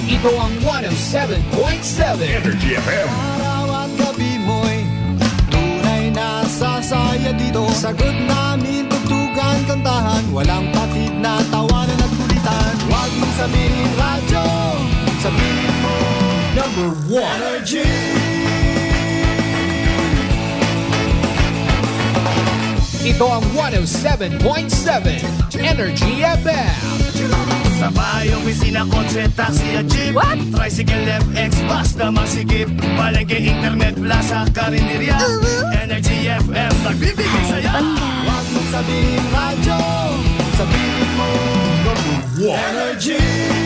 Ito ang 107.7 Energy FM. Araw at gabi mo'y tunay na sasaya dito. Sagot namin, tugtugan, kantahan, walang patid na tawanan at kulitan. Huwag mong sabihin radyo, sabihin mo Number 1 Energy. Ito ang 107.7 Energy FM. Sa bayong pisina, kotse, taxi at jeep. What? Tricycle, FX, bus na masikip. Palengke, internet, plaza, karinderya. Energy FM, nagbibigay saya. Huwag mong sabihin radyo, sabihin mo Energy.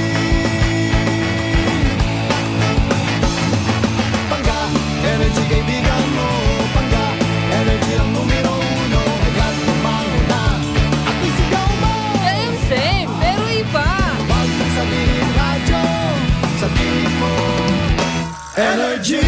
Pangga, Energy kaibigan mo. Pangga, Energy ang numero uno. Agad kumango na at isigaw mo. Same, pero iba. Huwag mong sabihin radyo, sabihin mo Energy.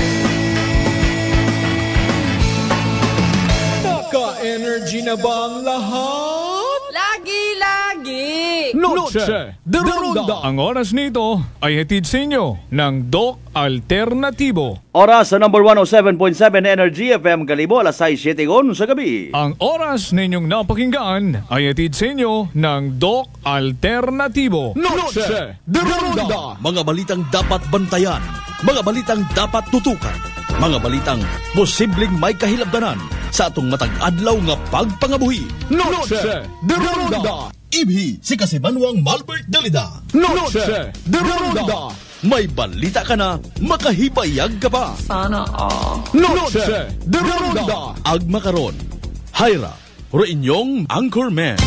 Naka-energy na ba ang lahat? Lagi-lagi. Noche de Ronda. Ang oras nito ay hatid sa inyo ng Doc Alternatibo. Oras sa number 107.7 Energy FM Kalibo, alas 6:07 sa gabi. Ang oras ninyong napakinggan ay hatid sa inyo ng Doc Alternatibo. Noche de Ronda. Mga balitang dapat bantayan, mga balitang dapat tutukan, mga balitang posibleng may kahilabdanan sa atong matag adlaw nga pagpangabuhi. Noche de Ronda. Ibhi si Kasibanwang Malbert Dalida. Noche de Ronda. May balita ka na, makahipayag ka pa. Sana all. Noche de Ronda. Agma karon, Hyra, ro inyong Anchorman.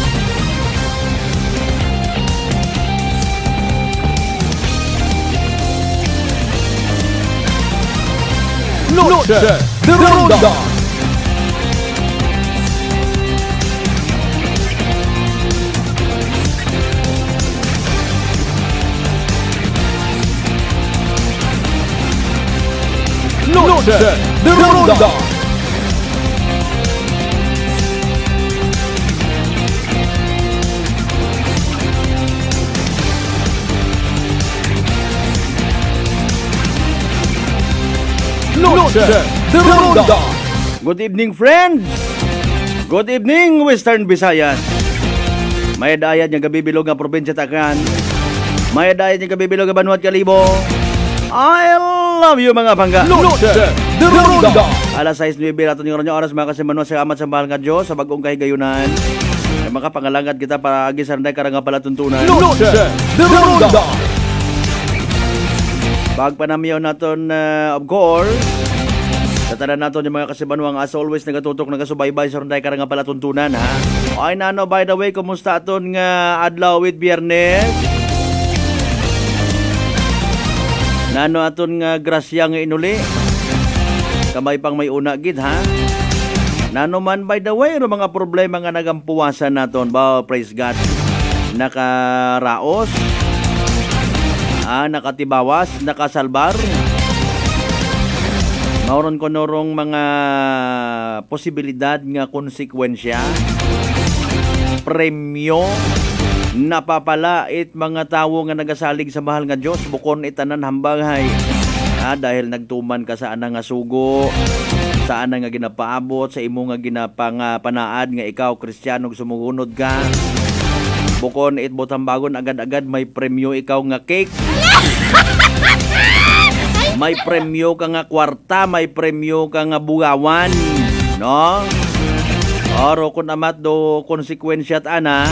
Noche de Ronda. Noche de Ronda. Noche de Ronda. Good evening, friends! Good evening, Western Visayas! May dayat nga gabibilog nga probinsya Tacna. May dayat nga gabibilog nga Banuat Kalibo. I love you, mga bangga! Noche de Ronda. Alas 6:09 natin yung oras mga kasimanuan sa amat sa mahal nga Diyos sa bagong kahigayunan. Ay makapangalangad kita para agi sa randay karang nga palatuntunan. Noche de Ronda. Pagpanamiyaw naton, of course, sa tanan naton yung mga kasibanuang as always nagatutok, nagasubaybay sa runday karang nga palatuntunan, ha? Ay nano, by the way, kumusta aton nga adlaw with Biyernes? Nano aton nga grasya nga inuli? Kamay pang may una gid, ha? Nano man, by the way, ano mga problema nga nagampuwasan naton ba? Praise God. Nakaraos, nakatibawas, nakasalbar. Mauron ko norong mga posibilidad nga konsekwensya, premyo, napapalait mga tawo nga nagasalig sa mahal nga Diyos, bukon itanan hambanghay. Dahil nagtuman ka sa anang nga sugo, sa anang nga ginapaabot, sa imo nga ginapangapanaad nga ikaw, Kristiyano, sumugunod ka. Bukon itbot hambagon, agad-agad may premyo ikaw nga cake. May premyo ka nga kwarta, may premyo ka nga bugawan, no? Oro kun amat do konsekwensya at ana,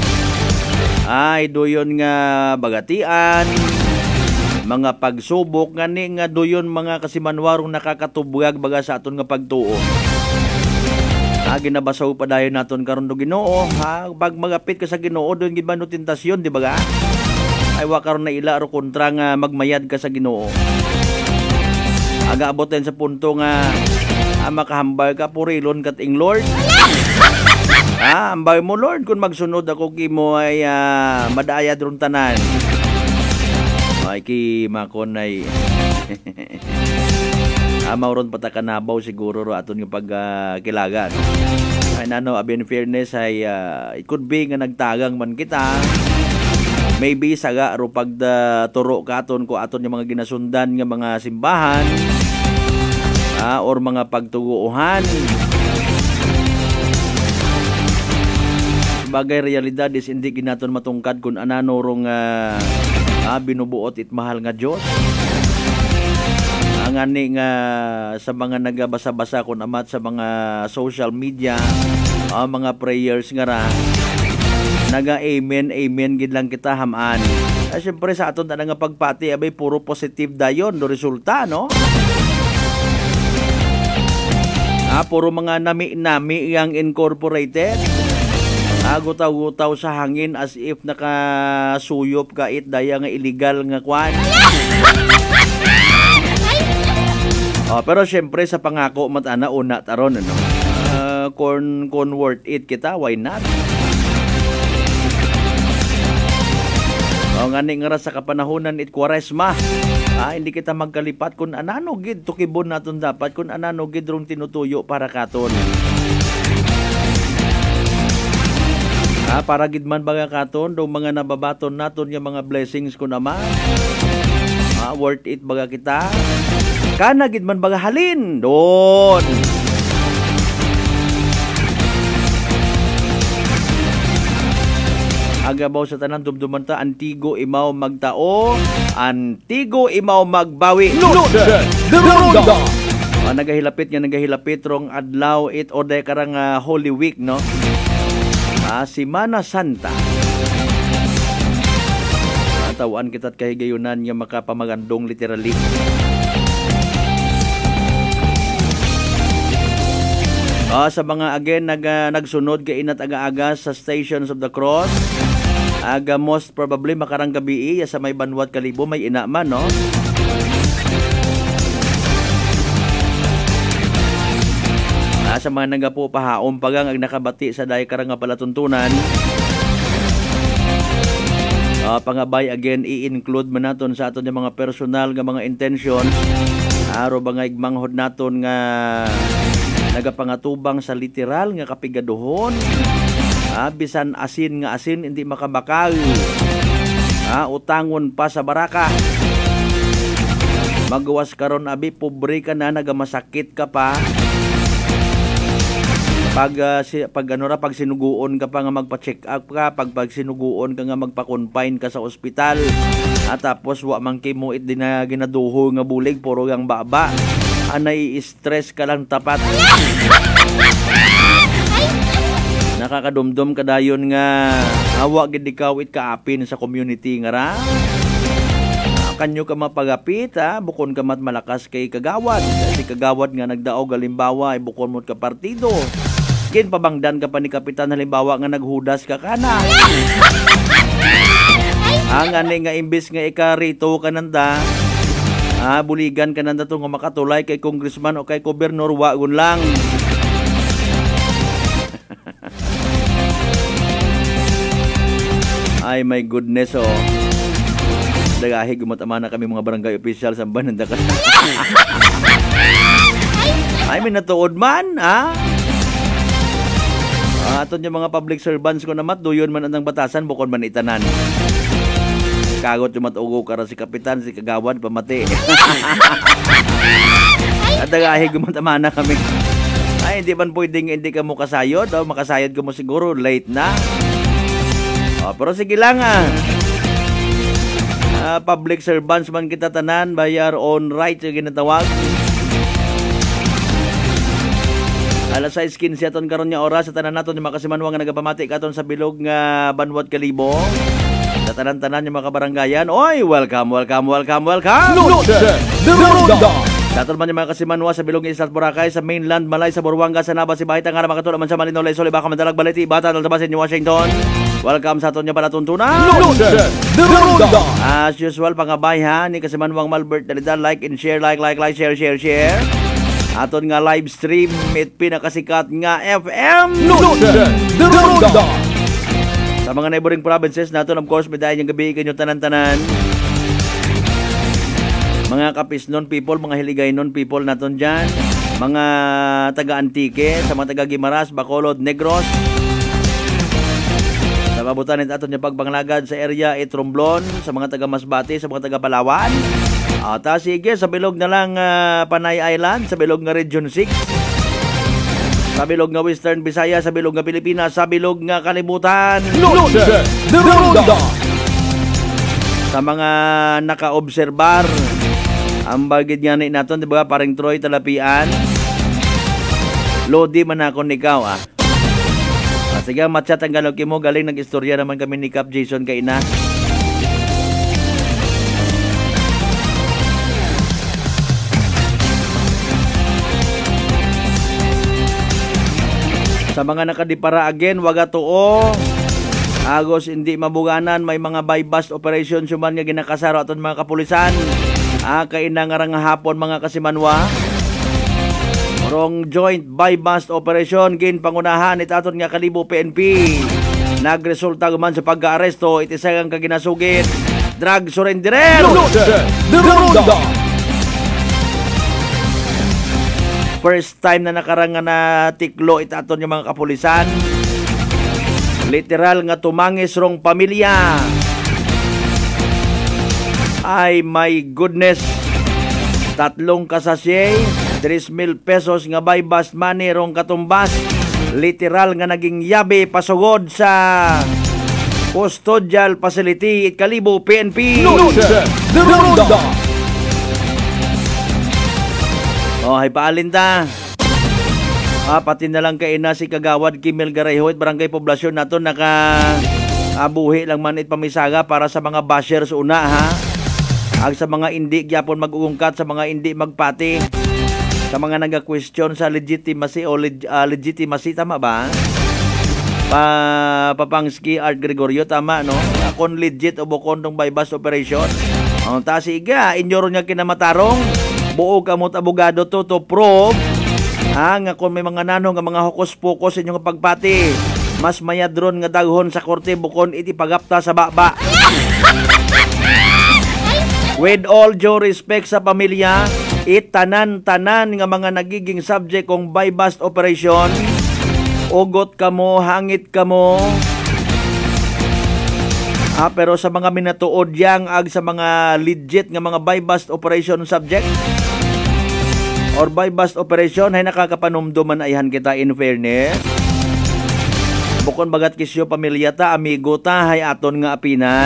ay doyon nga bagatian, mga pagsubok nga ni nga doyon mga kasimanwarong nakakatubag baga sa aton nga pagtuo. Ginabasaw pa dayon naton karon do Ginoo, ha? Pag magapit ka sa Ginoo doon gid no tentasyon, di ba ga? Ay wa karon na ila ro kontra nga magmayad ka sa Ginoo. Aga aboten sa punto nga makahambal ka purilon kat ing Lord. Ambay mo Lord kung magsunod ako kimo ay madayad ron tanan. Ay ki makon ay mauron patakanabaw siguro ro aton nga pagkilagan. Ay nano, in fairness ay it could be nga nagtagang man kita, maybe saga ro pag turo katon ko aton yung mga ginasundan nga mga simbahan or mga pagtuguuhan. Bagay realidad is hindi ginaton matungkad kung anano rong binubuot it mahal nga Diyos. Ang ani nga sa mga nagabasa-basa kung amat sa mga social media, mga prayers nga ra, naga-amen, amen gid lang kita hamaan. Siyempre sa aton nga pagpati, abay puro positive dayon do resulta, no? Puro mga nami-nami yang incorporated. Gutaw-gutaw sa hangin as if nakasuyop ka it daya nga illegal nga kwan. Pero syempre sa pangako matana una taron ano. Kung worth it kita, why not? Ngani nga sa kapanahonan it Kwaresma. Hindi kita magkalipat kung anano gid tukibon naton dapat kung anano gid rong tinutuyo para katon. Para gid man baga katon do mga nababaton naton yung mga blessings ko naman. Worth it baga kita. Kana gid man baga halin don. Agabaw sa tanan dumduman ta antigo imaw magtao, antigo imaw magbawi. Noche de Ronda. Nagahilapit rong adlaw it o day karang Holy Week, no? Semana Santa. Tawaan kita't kahigayunan nga makapamagandong literally. Sa mga again nagsunod kay inat aga-aga sa Stations of the Cross. Most probably makarang gabi sa may Banwat Kalibo may inaman, no? Sa mga nagapo pahaom pagang ang nakabati sa dahi karang nga palatuntunan. Pangabay again i-include man naton sa aton yung mga personal nga mga intentions. Aro ba nga igmanghod naton nga nagapangatubang sa literal nga kapigaduhon. Bisan asin nga asin hindi makabakal. Utangon pa sa baraka. Magawas karon abi pobre ka na nagamasakit ka pa. Pag sinuguon ka pa nga magpa-check up ka, pag sinuguon ka nga magpa-confine ka sa ospital, at tapos wa man kay mo it din na ginaduho nga bulig puro yang baba. Nai-stress ka lang tapat. Nakakadumdum kadayon nga hawa gid ikaw it kaapin sa community nga ra. Kanyo ka mapagapit, bukon ka mat malakas kay kagawad. Si kagawad nga nagdaog halimbawa ay bukon mo ka partido. Kin pabangdan ka pa ni kapitan halimbawa nga naghudas ka kana. Ang ani nga imbis nga ikarito ka nanda, buligan ka nanda to nga makatulay kay congressman o kay gobernador wagon lang. Ay my goodness, dagahi gumatama na kami mga barangay official sa bananda ka. Ay may natuod man, aton yung mga public servants ko namat, duyon man ang batasan, bukod man itanan. Kagot yung matugo ka si kapitan, si kagawad, pamati. At dagahi gumatama na kami. Ay, hindi man pwedeng hindi ka mo kasayod, makasayod ka mo siguro, late na. Pero sige lang public servants man kita tanan, by our own right yung ginatawag. Alas 6:15 aton karon nga oras sa tanan naton yung makasimanwang nga nagapamati katon sa bilog nga Banwat Kalibo. Sa tanan-tanan yung mga kabarangayan, oy, welcome. Noche de Ronda. Sa aton man yung mga kasimanwa sa bilog nga Islas Boracay, sa mainland Malay, sa Buruanga, sa Naba, si Bahita nga makatulad man sa Malino, Leyte, Baka, Mandalag, Baliti, Bata, Altabasin, New Washington. Welcome sa aton yung palatuntunan. Noche de Ronda. As usual, pangabay ni kasimanwang Malbert Dalida, like and share, like, share. Aton nga live stream it pinakasikat nga FM Noche de Ronda. sa mga neighboring provinces naton, of course, bidayan yung gabi kanyo tanan-tanan. Mga Kapisnon people, mga Hiligaynon people naton dyan, mga taga-Antique, sa mga taga-Gimaras, Bacolod, Negros, sa mabutan nito aton niya pagbanglagad sa area Romblon, sa mga taga Masbate, sa mga taga Palawan. Ta sige, sa bilog na lang Panay Island, sa bilog nga Region 6. Sa bilog nga Western Visayas, sa bilog nga Pilipinas, sa bilog nga kalibutan. Noche de Ronda. Sa mga naka-obserbar, ang bagid nga ni naton, di ba, paring Troy Talapian. Lodi man ako nikaw, sige, matchat ang galog mo. Galing nag-istorya naman kami ni Cap Jason Kaina. Sa mga nakadipara again, waga tuo. Agos hindi mabuganan, may mga buy-bust operation suman nga ginakasaro aton mga kapulisan. Kaina nga rang hapon mga kasimanwa. Rong joint buy-bust operation gin pangunahan itaton nga Kalibo PNP. Nagresulta guman sa pag-aaresto itisagang kaginasugit. Drug surrender. Noche de Ronda. First time na nakarangan na tiklo itaton yung mga kapulisan. Literal nga tumangis rong pamilya. Ay my goodness. 3 kasasye, 3,000 pesos nga buy-bust money rong katumbas. Literal nga naging yabe pasugod sa custodial facility at Kalibo PNP. Noche de Ronda. Hay paalin ta. Pati na lang kaina si Kagawad Kimel Garayhoy, barangay poblasyon nato abuhi lang man pamisaga para sa mga bashers una Ag sa mga hindi gyapon mag-uungkat, sa mga hindi magpati, sa mga naga-question sa legitimacy o legitimacy, tama ba? Papangski Art Gregorio, tama, no? Kung legit o bukon tong buy-bust operation. Ta siga, inyoro niya kinamatarong, buo kamot abogado to prove, nga kung may mga nanong nga mga hukos-pukos inyong pagpati, mas mayadron nga daghon sa korte bukon iti pagapta sa baba. With all due respect sa pamilya, tanan-tanan nga mga nagiging subject kong buy-bust operation, ugot kamo, hangit kamo. Pero sa mga minatuod yang ag sa mga legit nga mga buy-bust operation subject or buy-bust operation, ay nakakapanumduman ayhan kita in fairness. Bukon bagat kisyo pamilya ta, amigo ta, hay aton nga apinan.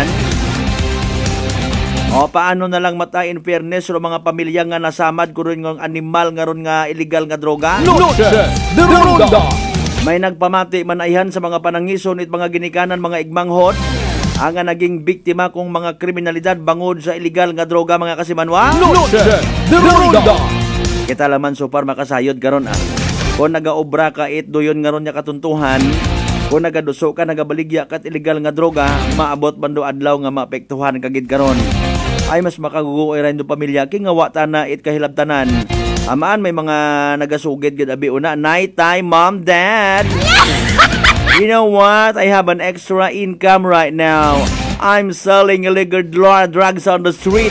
Paano na lang mata in fairness o mga pamilya nga nasamad ko rin ng animal nga ron nga illegal nga droga? Noche de Ronda. May nagpamati manayhan sa mga panangison at mga ginikanan, mga igmanghod, ang naging biktima kong mga kriminalidad bangod sa illegal nga droga, mga kasimanwa? Noche de Ronda. Kita laman super makasayod karon Kung nagaobra ka doyon nga ron niya katuntuhan, kung nagaduso ka, nagabaligya kat illegal nga droga, maabot bando adlaw nga maapektuhan kagid karon. Ay mas makagugoy rin do pamilya king nga wata na kahilabtanan. Amaan may mga nagasugid gid abi una, night time, mom, dad. You know what? I have an extra income right now. I'm selling illegal drugs on the street.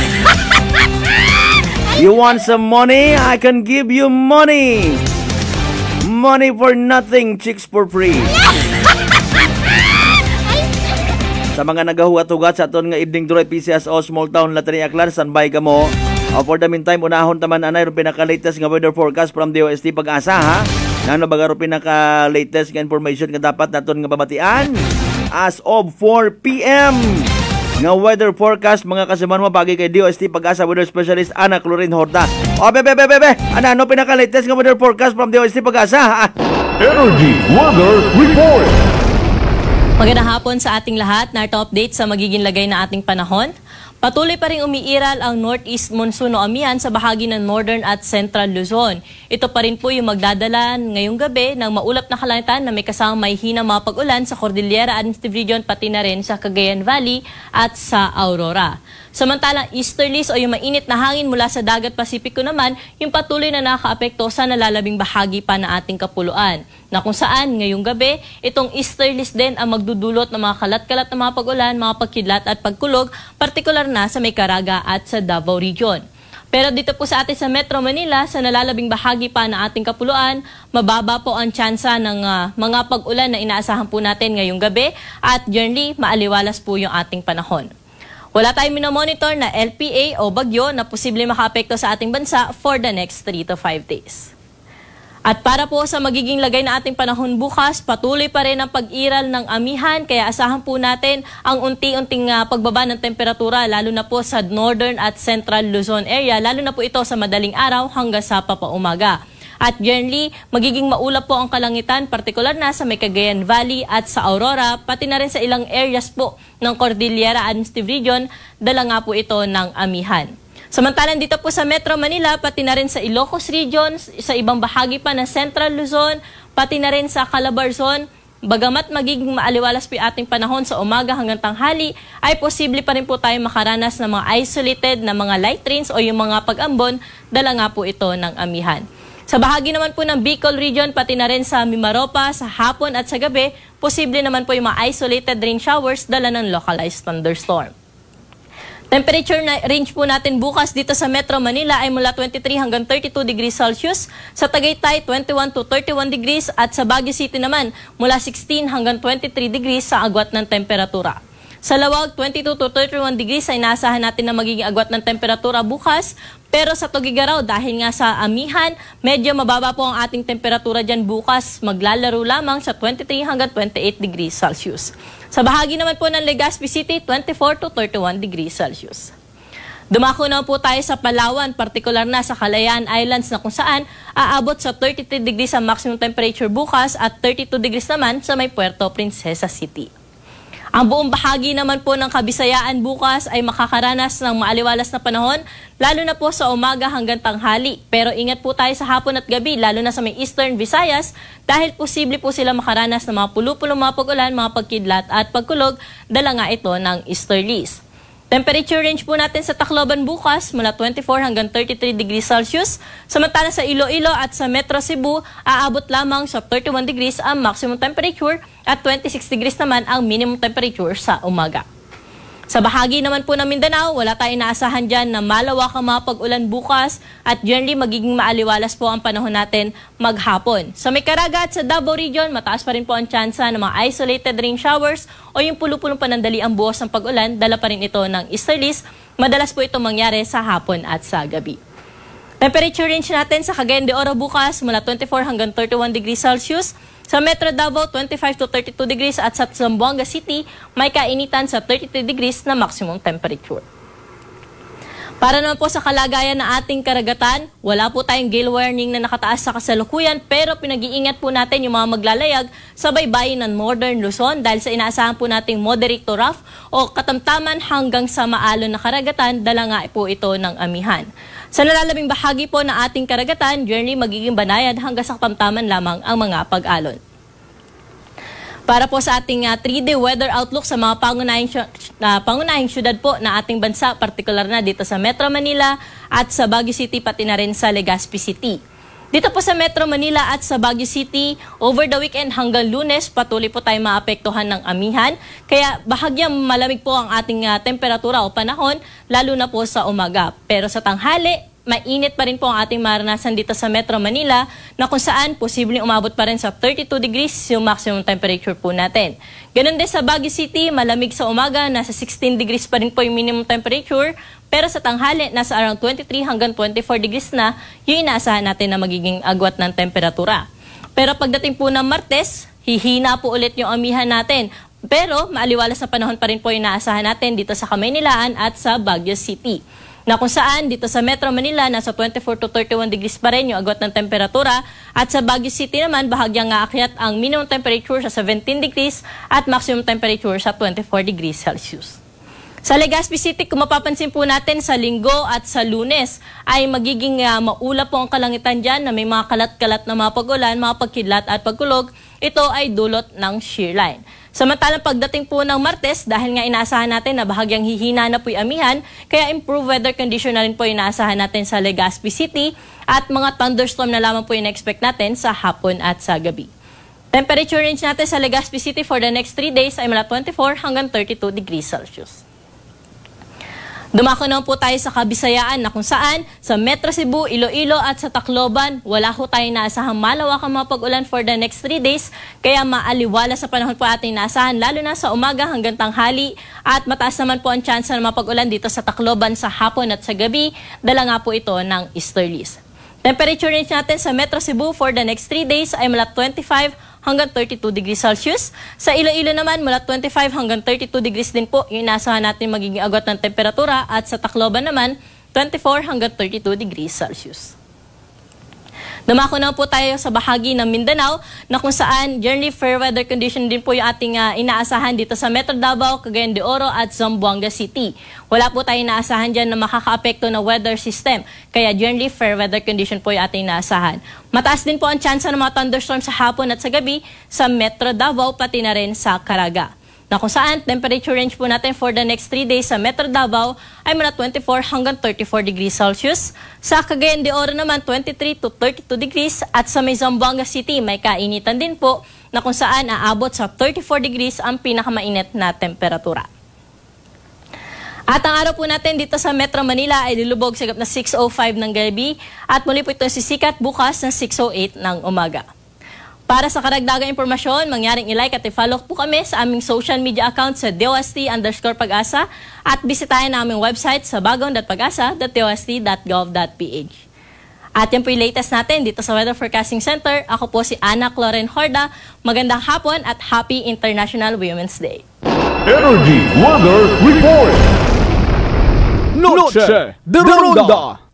You want some money? I can give you money. Money for nothing, chicks for free. Sa mga nagahugat-hugat sa aton nga evening drive PCSO Small Town Latari Aklan, standby ka mo. For the meantime, unahon taman anay ro pinaka-latest nga weather forecast from DOST Pag-asa Nano baga ro pinaka-latest nga information nga dapat naton nga babatian as of 4 PM. Nga weather forecast mga kasimanwa bagay kay DOST Pag-asa weather specialist Ana Clorin Horta. Bebe. Ano pinaka-latest nga weather forecast from DOST Pag-asa? Energy Weather Report. Magandang hapon sa ating lahat. Narito update sa magiging lagay na ating panahon. Patuloy pa rin umiiral ang northeast monsoon o amihan sa bahagi ng northern at central Luzon. Ito pa rin po yung magdadala ngayong gabi ng maulap na kalangitan na may kasamang may hinang mga pag-ulan sa Cordillera Administrative Region pati na rin sa Cagayan Valley at sa Aurora. Samantalang easterlies o yung mainit na hangin mula sa dagat Pasipiko naman yung patuloy na nakaapekto sa nalalabing bahagi pa ng ating kapuluan. Na kung saan ngayong gabi, itong easterlies din ang magdudulot ng mga kalat-kalat na mga pag-ulan, mga pagkidlat at pagkulog, partikular na sa may Caraga at sa Davao Region. Pero dito po sa atin sa Metro Manila, sa nalalabing bahagi pa ng ating kapuluan, mababa po ang tsansa ng mga pag-ulan na inaasahan po natin ngayong gabi at generally maaliwalas po yung ating panahon. Wala tayong minomonitor na LPA o bagyo na posible makaapekto sa ating bansa for the next 3 to 5 days. At para po sa magiging lagay na ating panahon bukas, patuloy pa rin ang pag-iral ng amihan, kaya asahan po natin ang unti-unting pagbaba ng temperatura, lalo na po sa Northern at Central Luzon area, lalo na po ito sa madaling araw hanggang sa papaumaga. At generally, magiging maulap po ang kalangitan, partikular na sa may Cagayan Valley at sa Aurora, pati na rin sa ilang areas po ng Cordillera Administrative Region, dala nga po ito ng amihan. Samantalang dito po sa Metro Manila, pati na rin sa Ilocos Region, sa ibang bahagi pa ng Central Luzon, pati na rin sa Calabarzon, bagamat magiging maaliwalas po yung ating panahon sa umaga hanggang tanghali, ay posible pa rin po tayo makaranas ng mga isolated na mga light rains o yung mga pag-ambon, dala nga po ito ng amihan. Sa bahagi naman po ng Bicol Region, pati na rin sa Mimaropa, sa hapon at sa gabi, posible naman po yung mga isolated rain showers, dala ng localized thunderstorm. Temperature range po natin bukas dito sa Metro Manila ay mula 23 hanggang 32 degrees Celsius, sa Tagaytay 21 to 31 degrees at sa Baguio City naman mula 16 hanggang 23 degrees sa agwat ng temperatura. Sa Lawag, 22 to 31 degrees ay naasahan natin na magiging agwat ng temperatura bukas. Pero sa Tugigaraw, dahil nga sa amihan, medyo mababa po ang ating temperatura dyan bukas. Maglalaro lamang sa 23 hanggang 28 degrees Celsius. Sa bahagi naman po ng Legazpi City, 24 to 31 degrees Celsius. Dumako na po tayo sa Palawan, partikular na sa Kalayaan Islands na kung saan aabot sa 33 degrees ang maximum temperature bukas at 32 degrees naman sa may Puerto Princesa City. Ang buong bahagi naman po ng Kabisayaan bukas ay makakaranas ng maaliwalas na panahon, lalo na po sa umaga hanggang tanghali. Pero ingat po tayo sa hapon at gabi, lalo na sa may Eastern Visayas, dahil posible po sila makaranas ng mga pulupulong mga pag-ulan, mga pagkidlat at pagkulog, dala nga ito ng easterlies. Temperature range po natin sa Tacloban bukas mula 24 hanggang 33 degrees Celsius. Samantala sa Iloilo at sa Metro Cebu, aabot lamang sa 31 degrees ang maximum temperature at 26 degrees naman ang minimum temperature sa umaga. Sa bahagi naman po ng Mindanao, wala tayong inaasahan dyan na malawak ang mga pag-ulan bukas at generally magiging maaliwalas po ang panahon natin maghapon. Sa may Caraga at sa Davao Region, mataas pa rin po ang tsansa ng mga isolated rain showers o yung pulupulong panandali ang buhos ng pag-ulan, dala pa rin ito ng easterlies. Madalas po ito mangyari sa hapon at sa gabi. Temperature range natin sa Cagayan de Oro bukas mula 24 hanggang 31 degrees Celsius. Sa Metro Davao, 25 to 32 degrees at sa Zamboanga City, may kainitan sa 33 degrees na maximum temperature. Para naman po sa kalagayan ng ating karagatan, wala po tayong gale warning na nakataas sa kasalukuyan pero pinag-iingat po natin yung mga maglalayag sa baybayin ng Northern Luzon dahil sa inaasahan po nating moderate to rough o katamtaman hanggang sa maalon na karagatan, dala nga po ito ng amihan. Sa nalalabing bahagi po ng ating karagatan, generally magiging banayad hanggang sa katamtaman lamang ang mga pag-alon. Para po sa ating 3-day weather outlook sa mga pangunahing syudad po na ating bansa, partikular na dito sa Metro Manila at sa Baguio City, pati na rin sa Legazpi City. Dito po sa Metro Manila at sa Baguio City, over the weekend hanggang Lunes, patuloy po tayo maapektuhan ng amihan. Kaya bahagyang malamig po ang ating temperatura o panahon, lalo na po sa umaga. Pero sa tanghali, mainit pa rin po ang ating maranasan dito sa Metro Manila na kung saan posibleng umabot pa rin sa 32 degrees yung maximum temperature po natin. Ganun din sa Baguio City, malamig sa umaga, nasa 16 degrees pa rin po yung minimum temperature, pero sa tanghali, nasa around 23 hanggang 24 degrees na yung inaasahan natin na magiging agwat ng temperatura. Pero pagdating po ng Martes, hihina po ulit yung amihan natin. Pero maaliwalas na panahon pa rin po yung inaasahan natin dito sa Kamaynilaan at sa Baguio City, na kung saan dito sa Metro Manila nasa 24 to 31 degrees pa rin yung agwat ng temperatura at sa Baguio City naman bahagyang aakyat ang minimum temperature sa 17 degrees at maximum temperature sa 24 degrees Celsius. Sa Legazpi City, kung mapapansin po natin sa Linggo at sa Lunes ay magiging maulap po ang kalangitan dyan na may mga kalat-kalat na mga pag-ulan, mga pagkidlat at pagkulog. Ito ay dulot ng shear line. Samantalang pagdating po ng Martes, dahil nga inaasahan natin na bahagyang hihina na po yung amihan, kaya improved weather condition na rin po inaasahan natin sa Legazpi City at mga thunderstorm na lamang po in-expect natin sa hapon at sa gabi. Temperature range natin sa Legazpi City for the next 3 days ay mula 24 hanggang 32 degrees Celsius. Dumako naman po tayo sa Kabisayaan na kung saan sa Metro Cebu, Iloilo at sa Tacloban, wala ho tayo naasahang malawakang mga pag-ulan for the next 3 days. Kaya maaliwala sa panahon po ating naasahan lalo na sa umaga hanggang tanghali. At mataas naman po ang chance na mapag-ulan dito sa Tacloban sa hapon at sa gabi. Dala nga po ito ng easterlies. Temperature range natin sa Metro Cebu for the next 3 days ay mula 25 hanggang 32 degrees Celsius. Sa Iloilo naman, mula 25 hanggang 32 degrees din po yung inaasahan natin magiging agad ng temperatura. At sa Tacloban naman, 24 hanggang 32 degrees Celsius. Dumako na po tayo sa bahagi ng Mindanao na kung saan generally fair weather condition din po yung ating inaasahan dito sa Metro Davao, Cagayan de Oro at Zamboanga City. Wala po tayong inaasahan dyan na makaka-apekto na weather system. Kaya generally fair weather condition po yung ating inaasahan. Mataas din po ang chance ng mga thunderstorm sa hapon at sa gabi sa Metro Davao pati na rin sa Caraga. Na kung saan temperature range po natin for the next 3 days sa Metro Davao ay mula 24 hanggang 34 degrees Celsius. Sa Cagayan de Oro naman 23 to 32 degrees at sa may Zamboanga City may kainitan din po na kung saan aabot sa 34 degrees ang pinakamainit na temperatura. At ang araw po natin dito sa Metro Manila ay lulubog sa gap na 6:05 ng gabi at muli po itong sisikat bukas ng 6:08 ng umaga. Para sa karagdagang impormasyon, mangyaring i-like at i-follow po kami sa aming social media account sa DOST_Pag-asa at bisitahin na aming website sa bagong.pagasa.dost.gov.ph. At yan po yung latest natin dito sa Weather Forecasting Center. Ako po si Ana Cloren Horda. Magandang hapon at Happy International Women's Day. Energy Weather Report. Noche de Ronda.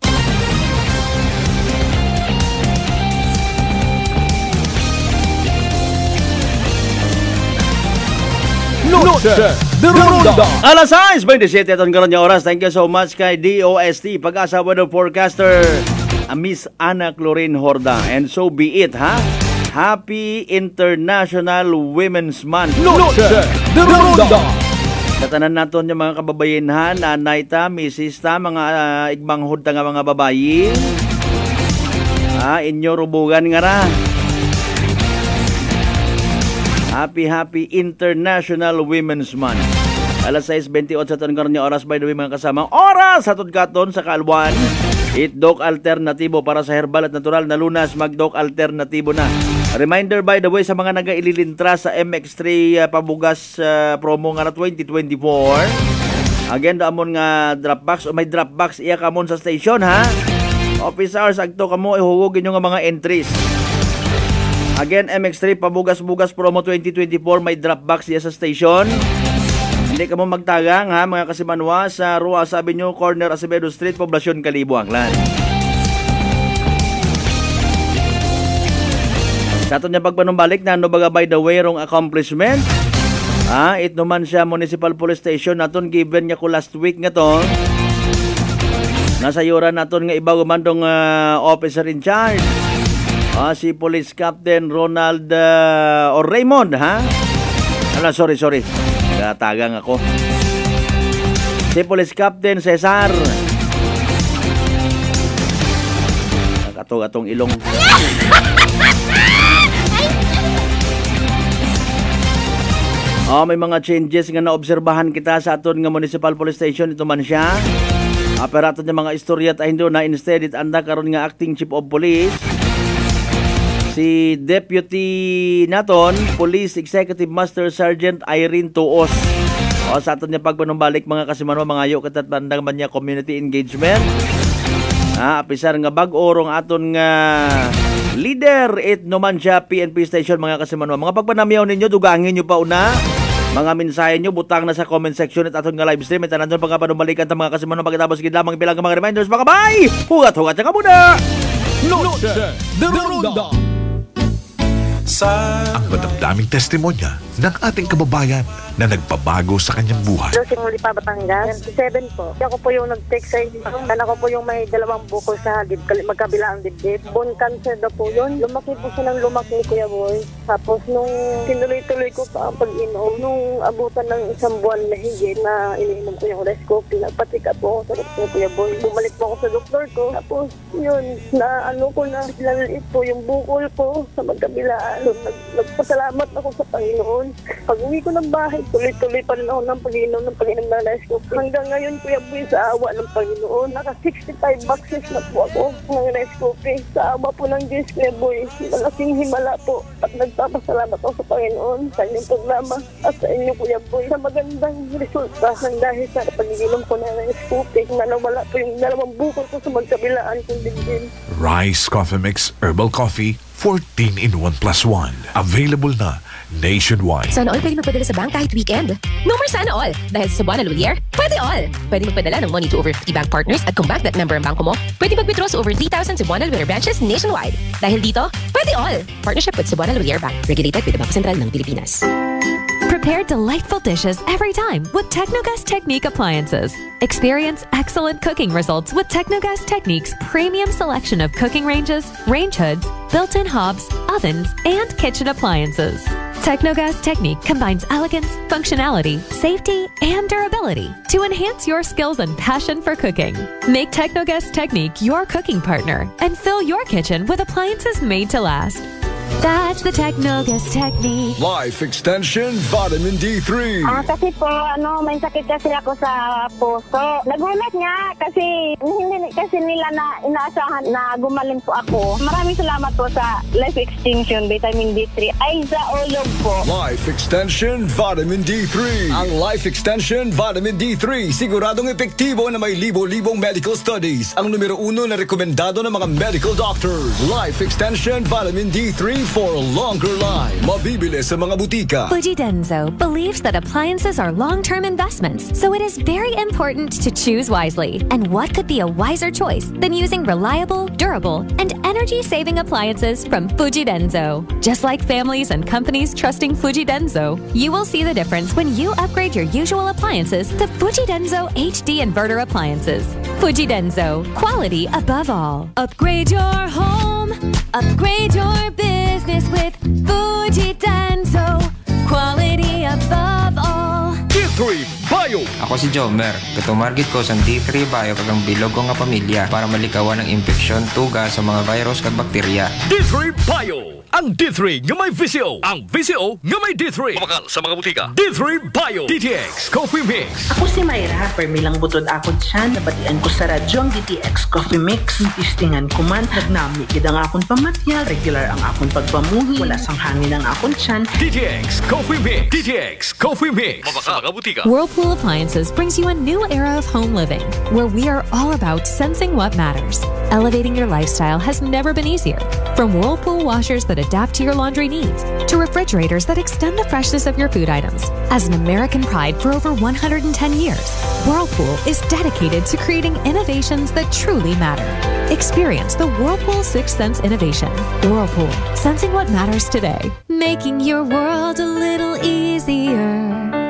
Noche de Ronda. Alas 6:27 itong karon nga oras. Thank you so much kay DOST Pag-asa Weather Forecaster Miss Ana Cloren Horda. And so be it, ha? Happy International Women's Month. Noche de Ronda. Katanan naton yung mga kababayenhan, nanay ta, misis ta, mga igmanghod ta nga mga babayi. Inyo rubugan nga ra. Happy International Women's Month. Alas 6:28 sa taon karon nga oras, by the way mga kasama. Oras sa katon sa Kaalwan. Itdok alternatibo para sa herbal at natural na lunas, magdok alternatibo na. Reminder by the way sa mga nagaililintra sa MX3 pabugas promo nga na 2024. Again, daamon nga dropbox o may dropbox iya kamon sa station, ha. Office hours agto kamo ihugogin yung mga entries. Again, MX3 pabugas-bugas promo 2024 may dropbox iya sa station. Hindi ka mo magtagang, ha, mga kasimanwa sa Ruas Avenue, corner Acevedo Street, Poblacion, Kalibo, Aklan. Sa ato niya pagpanumbalik na baga by the way rong accomplishment. Ito man siya Municipal Police Station naton given niya ko last week nga to. Nasa yuran naton nga ibaw mandong officer in charge. Si Police Captain Ronald or Raymond, ha? Sorry. Tagang ako. Si Police Captain Cesar. Nakatog-atong ilong. May mga changes nga naobserbahan kita sa aton nga Municipal Police Station. Ito man siya. Pero aton nga mga istorya at hindi na instead it anda karon nga Acting Chief of Police. Si Deputy naton, Police Executive Master Sergeant Irene Tuos. Sa aton niya pagpanumbalik mga kasimanwa, mga ayo katat bandang man niya community engagement. Apisar nga bag-orong aton nga leader it naman siya PNP station mga kasimanwa. Mga pagpanamiyaw ninyo, dugangin nyo pa una. Mga mensahe nyo, butang na sa comment section at aton nga live stream. Ito nandun pagpanumbalikan ta mga kasimanwa. Pagkatapos gid lamang bilang mga reminders mga kabay. Hugat-hugat siya ka muna. Noche de Ronda. Ang madamdaming testimonya ng ating kababayan na nagpabago sa kanyang buhay. Simuli pa Batangas, 7 po. Ako po yung nag-text sa inyo. Ako po yung may 2 bukol sa magkabila ang dibdib. Bone cancer daw po yun. Lumaki po siya ng lumaki, Kuya Boy. Tapos nung tinuloy-tuloy ko pa ang pag-inom, nung abutan ng 1 buwan na higit na iniinom ko yung Resco, pinagpatika po ako sa doktor, Kuya Boy. Bumalik po ako sa doktor ko. Tapos yun, nalaliit po yung bukol ko sa magkabilaan. Nagpasalamat ako sa Panginoon. Pag uwi ko ng bahay Tuloy-tuloy pa rin ako ng pag-inom ng rice coffee. Hanggang ngayon, Kuya Boy, sa awa ng Panginoon, naka 65 boxes na po ako ng rice coffee. Sa awa po ng Diyos, Kuya Boy, malaking himala po at nagpapasalamat ako sa Panginoon sa inyong programa at sa inyo, Kuya Boy, sa magandang resulta ng dahil sa pag-inom ko ng rice coffee na nawala po yung 2 bukol ko sa magkabilaan kong dibdib. Rice Coffee Mix Herbal Coffee 14-in-1+1. Available na nationwide. Sana all pwede magpadala sa bank kahit weekend. No more sana all. Dahil sa Cebuana Lumiere, pwede all. Pwede magpadala ng money to over 50 bank partners at kung bank that member ang bangko mo, pwede mag-withdraw sa over 3,000 Cebuana Lumiere branches nationwide. Dahil dito, pwede all. Partnership with Cebuana Lumiere Bank. Regulated with the Bangko Sentral ng Pilipinas. Prepare delightful dishes every time with Technogas Technique appliances. Experience excellent cooking results with Technogas Technique's premium selection of cooking ranges, range hoods, built-in hobs, ovens, and kitchen appliances. Technogas Technique combines elegance, functionality, safety, and durability to enhance your skills and passion for cooking. Make Technogas Technique your cooking partner and fill your kitchen with appliances made to last. That's the Technogas Technique. Life Extension Vitamin D3. Kasi po, may sakit kasi ako sa puso. Nagulat nga kasi hindi kasi nila na inaasahan na gumaling po ako. Maraming salamat po sa Life Extension Vitamin D3. Ay, sa ulog po. Life Extension Vitamin D3. Ang Life Extension Vitamin D3 siguradong epektibo na may libo-libong medical studies. Ang numero 1 na rekomendado ng mga medical doctors. Life Extension Vitamin D3 for a longer life. Mabibili sa mga butika. Fuji Denso believes that appliances are long-term investments, so it is very important to choose wisely. And what could be a wiser choice than using reliable, durable, and energy-saving appliances from Fuji Denso? Just like families and companies trusting Fuji Denso, you will see the difference when you upgrade your usual appliances to Fuji Denso HD inverter appliances. Fuji Denso, quality above all. Upgrade your home, upgrade your business with Fuji Denso, quality above all. D3 Bio. Ako si Jomer. Katumargit ko sa D3 Bio kagang bilog ko nga pamilya para malikawan ng infeksyon, tuga sa mga virus kag bakterya. D3 Bio. Ang D3 nga may VCO. Ang VCO nga may D3. Kumakal sa mga butika. D3 Bio. DTX Coffee Mix. Ako si Mayra. Permilang butod akon siya. Nabatian ko sa radyo ang DTX Coffee Mix. Tistingan ko man. Nagnami kidang akon pamatya. Regular ang akon pagpamuhi. Wala sang hangin ang akon siyan. DTX Coffee Mix. DTX Coffee Mix. Sa mga butika. Whirlpool Appliances brings you a new era of home living, where we are all about sensing what matters. Elevating your lifestyle has never been easier. From Whirlpool washers that adapt to your laundry needs, to refrigerators that extend the freshness of your food items. As an American pride for over 110 years, Whirlpool is dedicated to creating innovations that truly matter. Experience the Whirlpool Sixth Sense innovation. Whirlpool, sensing what matters today. Making your world a little easier.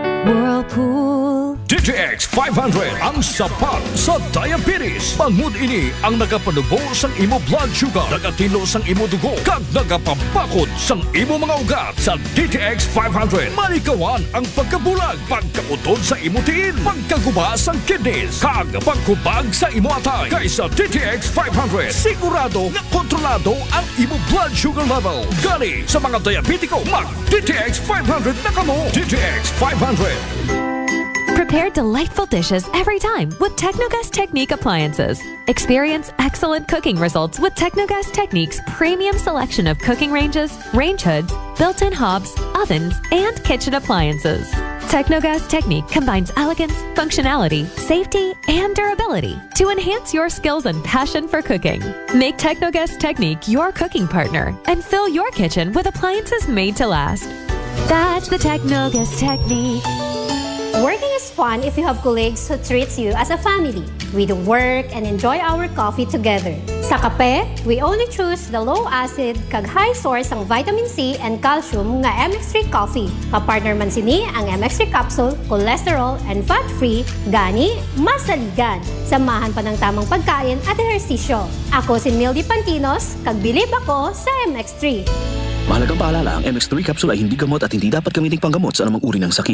Whirlpool. DTX 500 ang sapat sa diabetes. Bangod ini ang nagapanubo sang imo blood sugar, nagatilo sang imo dugo, kag nagapapakod sang imo mga ugat. Sa DTX 500, malikawan ang pagkabulag, pagkautod sa imo tiil, pagkaguba sang kidneys, kag pagkubag sa imo atay. Kaysa DTX 500, sigurado na kontrolado ang imo blood sugar level. Gani sa mga diabetiko, mag DTX 500 na kamo. DTX 500. Prepare delightful dishes every time with Technogas Technique appliances. Experience excellent cooking results with Technogas Technique's premium selection of cooking ranges, range hoods, built-in hobs, ovens, and kitchen appliances. Technogas Technique combines elegance, functionality, safety, and durability to enhance your skills and passion for cooking. Make Technogas Technique your cooking partner and fill your kitchen with appliances made to last. That's the Technogas Technique. Working is fun if you have colleagues who treats you as a family. We do work and enjoy our coffee together. Sa kape, we only choose the low-acid kag high source ang vitamin C and calcium nga MX3 coffee. Kapartner man sini ang MX3 capsule, cholesterol and fat-free, gani masaligan. Samahan pa ng tamang pagkain at ehersisyo. Ako si Mildy Pantinos, kag bilib ako sa MX3. Mahalagang paalala, ang MX3 capsule ay hindi gamot at hindi dapat gamiting panggamot sa anumang uri ng sakit.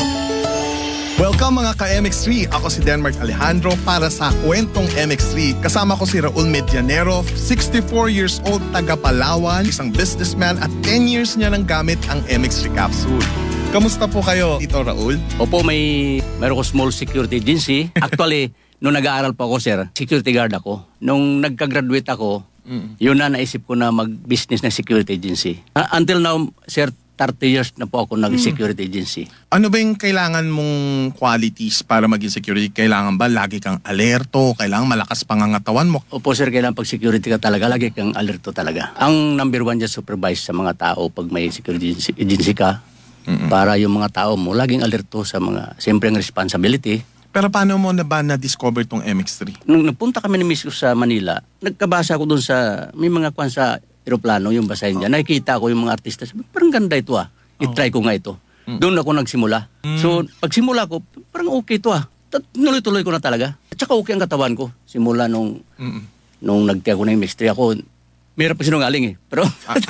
Welcome mga ka-MX3! Ako si Denmark Alejandro para sa Kwentong MX3. Kasama ko si Raul Medianero, 64 years old, taga Palawan, isang businessman at 10 years niya nang gamit ang MX3 capsule. Kamusta po kayo, Tito Raul? Opo, meron ko small security agency. Actually, nung nag-aaral pa ako, sir, security guard ako. Nung nagka-graduate ako, yun na naisip ko na mag-business ng security agency. Until now, sir, 30 years na po ako nag-security agency. Ano ba yung kailangan mong qualities para maging security? Kailangan ba lagi kang alerto? Kailangan malakas pangangatawan mo? Opo, sir, kailangan pag security ka talaga, lagi kang alerto talaga. Ang number one dyan, supervise sa mga tao pag may security agency ka. Para yung mga tao mo, laging alerto sa mga, siyempre ang responsibility. Pero paano mo na ba na-discover tong MX3? Nung napunta kami ni Miss sa Manila, nagkabasa ako dun sa, may mga kwan sa aeroplano, yung basahin dyan. Nakikita ko yung mga artista, parang ganda ito I-try ko nga ito. Doon ako nagsimula. So, pagsimula ko, parang okay ito Nuloy-tuloy ko na talaga. At saka okay ang katawan ko. Simula nung nagtiya ko ng MX3 ako, mayroon pa sinungaling Pero,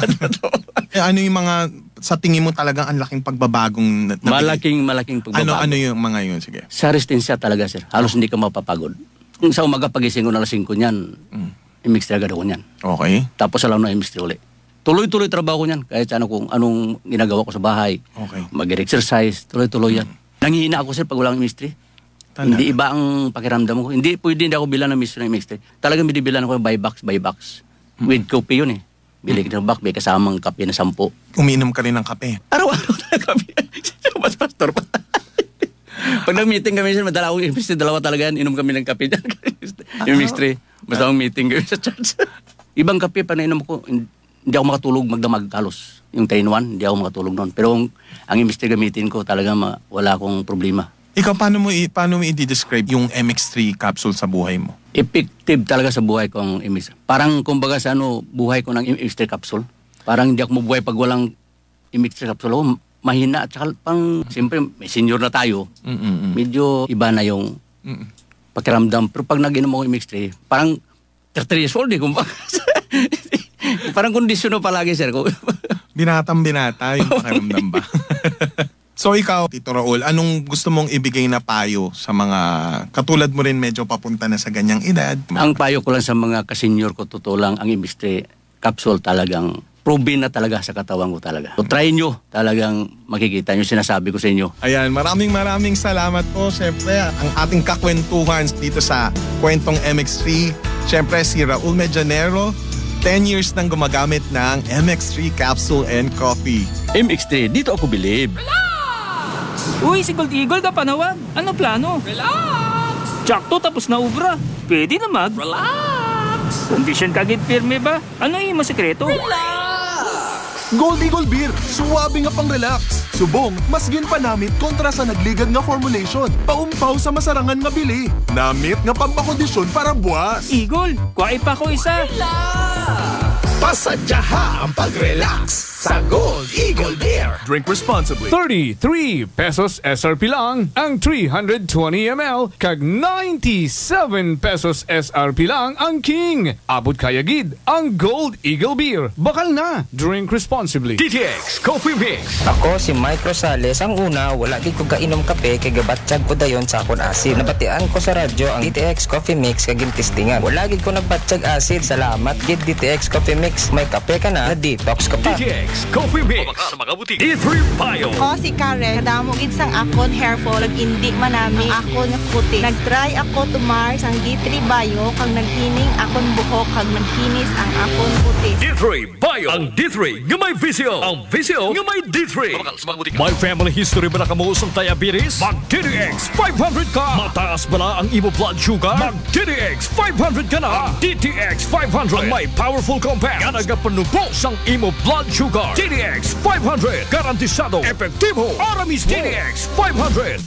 ano yung mga, sa tingin mo talagang ang laking pagbabagong malaking pagbabago. Ano yung mga yun? Sige. Sa resistensya talaga, sir. Halos hindi ka mapapagod. Kung sa umaga pagising ko na alas 5 niyan, MX3 agad ako niyan. Okay. Tapos alam na MX3 ulit. Tuloy-tuloy trabaho ko niyan. Kahit kung anong ginagawa ko sa bahay. Okay. Mag-exercise, tuloy-tuloy yan. Nangihina ako, sir, pag walang MX3. Hindi iba ang pakiramdam ko. Hindi ako bilan ng MX3. Talagang binibilan ako by box. With coffee yun Bili ka ng bakbe kasamang kape na 10. Umiinom ka rin ng kape? Araw-araw na kape. Mas pastor pa. Pag nag-meeting kami, madala akong dalawa talaga yan. Inom kami ng kape dyan. Yung MX3. Basta akong meeting kami sa church. Ibang kape pa nainom ko, hindi ako makatulog magdamag halos. Yung 10-1, hindi ako makatulog noon. Pero ang MX3 gamitin ko talaga wala akong problema. Ikaw, paano mo i-describe yung MX3 capsule sa buhay mo? Effective talaga sa buhay ko ang MX3. Parang kumbaga sa buhay ko ng MX3 capsule. Parang hindi ako mabuhay pag walang MX3 capsule. Mahina at saka siyempre may senior na tayo. Medyo iba na yung pakiramdam. Pero pag nag-inom ako MX3, parang 30 years old kumbaga. Parang kondisyon na palagi, sir. Binatang-binata yung pakiramdam ba? So ikaw, Tito Raul, anong gusto mong ibigay na payo sa mga katulad mo rin medyo papunta na sa ganyang edad? Ang payo ko lang sa mga kasenyor ko, totoo lang, ang MX3 capsule talagang proven na talaga sa katawan ko talaga. So try nyo, talagang makikita nyo sinasabi ko sa inyo. Ayan, maraming salamat po. Siyempre, ang ating kakwentuhan dito sa Kwentong MX3. Siyempre, si Raul Medianero, 10 years nang gumagamit ng MX3 capsule and coffee. MX3, dito ako believe. Uy, si Gold Eagle ka panawag. Ano plano? Relax! Tsakto tapos na ubra. Pwede na Relax! Condition kagid pirme ba? Ano yung masikreto? Relax! Gold Eagle Beer. Suwabe nga pang relax. Subong, mas ginpanamit kontra sa nagligad nga formulation. Paumpaw sa masarangan nga bili. Namit nga pampakondisyon para buwas. Eagle, kuha pa ko isa. Relax! Pasadyaha ang pag-relax sa Gold Eagle Beer. Drink responsibly. 33 pesos SRP lang ang 320 ml kag 97 pesos SRP lang ang King. Abot kaya gid ang Gold Eagle Beer. Bakal na. Drink responsibly. DTX Coffee Mix. Ako si Mike Rosales. Ang una, wala gid ko kainom kape kay gabatsyag ko dayon sa akon asid. Nabatian ko sa radyo ang DTX Coffee Mix kag testingan. Wala gid ko nagbatsyag asid. Salamat gid DTX Coffee Mix. May kape ka na detox ka pa. DTX Coffee Mix. Sa mga butik. D3 Bio. Ako si Karen. Kadamo gid sang akon hair fall. Nag-indi manami ako nga puti. Nag-try ako tumar sang D3 Bio kag naghining akon buhok kag naghinis ang akon puti. D3 Bio. Ang D3 nga may visyo. Ang visyo nga may D3. May family history ba na kamuusong diabetes? Mag-DTX 500 ka. Mataas ba na ang imo blood sugar? Mag-DTX 500 ka na. DTX 500. Ang may powerful compound nga nagapanubos ang imo blood sugar. DTX 500. Garantisado. Epektibo. Ahora mismo. DTX 500.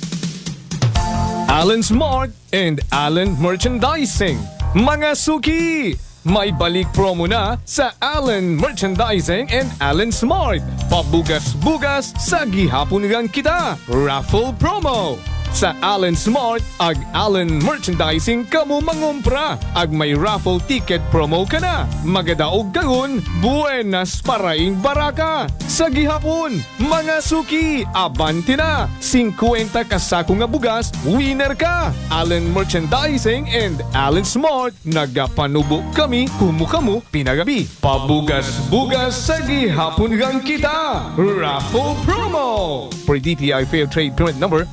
Allen Smart and Allen Merchandising. Mga suki! May balik promo na sa Allen Merchandising and Allen Smart. Pabugas-bugas sa gihapon nilang kita. Raffle promo. Sa Allen Smart ag Allen Merchandising kamo mangumpra ag may raffle ticket promo ka na. Magadaog kagun, buenas paraing baraka. Sa gihapon, mga suki, abanti na. 50 kasako nga bugas, winner ka. Allen Merchandising and Allen Smart, nagapanubo kami, kumukamu, pinagabi. Pabugas-bugas sa gihapon gang kita. Raffle promo. For DTI Fair Trade Permit Number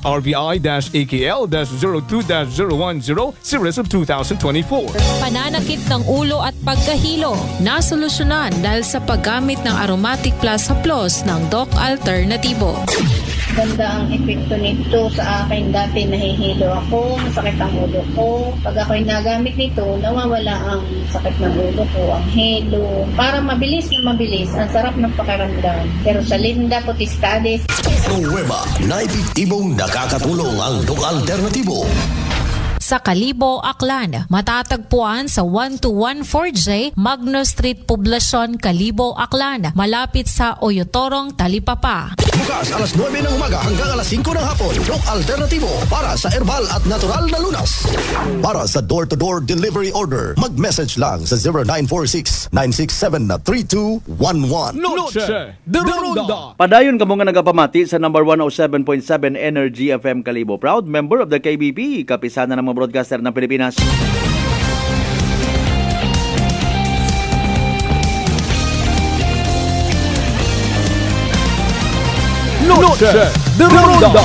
RBI-AKL-02-0100 Series of 2024. Pananakit ng ulo at pagkahilo, nasolusyonan dahil sa paggamit ng Aromatic Plus Plus ng Doc Alternativo. Ganda ang epekto nito sa akin. Dati nahihilo ako, masakit ang ulo ko. Pag ako'y nagamit nito, nawawala ang sakit ng ulo ko, ang hilo. Para mabilis na mabilis, ang sarap ng pakiramdam. Pero sa Linda Potestades, Nueva na epektibong nakakatulong ang Doc Alternativo. Sa Kalibo, Aklan, matatagpuan sa 1214J Magno Street, Poblacion, Kalibo, Aklan, malapit sa Oyotorong, Talipapa. Bukas alas 9 ng umaga hanggang alas 5 ng hapon. Doc Alternativo para sa herbal at natural na lunas. Para sa door-to-door delivery order, mag-message lang sa 0946-967-3211. Noche de Ronda. Padayon ka mo nga nagapamati sa number 107.7 Energy FM Kalibo. Proud member of the KBP, kapisana ng mga broadcaster ng Pilipinas. Noche de Ronda.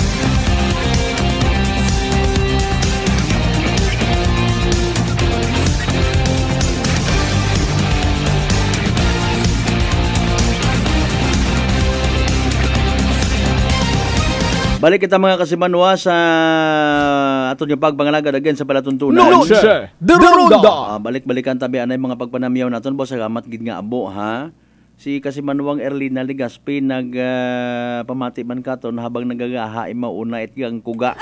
Balik kita mga kasimanwa sa aton yung pagpangalagad again sa palatuntunan. Noche de Ronda. Balik-balikan tabi anay mga pagpanamiyaw naton boss agamat gid nga abo ha. Si Kasimanwang Erlina Ligaspi pamati man katon habang nagagaha mauna itgang kuga.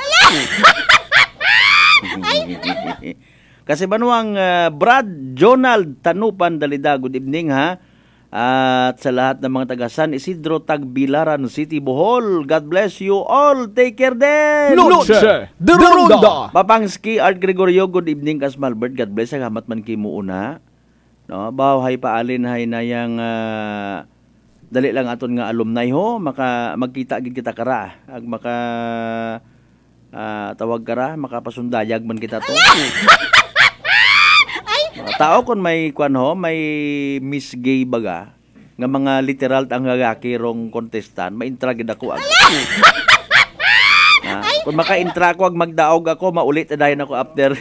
Kasimanwang Brad Jonald Tanupan Dalida, good evening ha. At sa lahat ng mga taga San Isidro, Tagbilaran City, Bohol, God bless you all. Take care din. Noche de Ronda. Papangski Art Gregorio, good evening Kasmalbert, God bless. Agamat man kimo una. No, bahay paalin hay na yang dali lang aton nga alumni ho, magkita gid kita kara. Ag maka tawag kara, makapasundayag man kita to. Tao kon may kwan ho, may Miss Gay baga nga mga literal ang gagaki rong contestant, ma-intra gid ako ag. Kung maka-intra ko ag magdaog ako, maulit dayon ako after.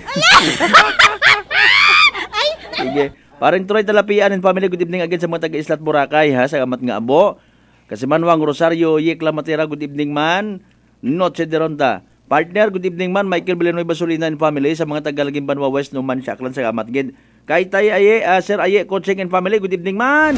Sige. Paring Troy Talapian and family, good evening again sa mga taga-Islat Boracay ha, sa amat nga abo. Kasimanwang Rosario Yekla Matera, good evening man. Noche de Ronda. Partner, good evening man. Michael Villanueva Solina and family sa mga taga-Lagim Banwa West Numan Siaklan sa amat gid. Kay Tay Aye, Sir Aye Coaching and family, good evening man.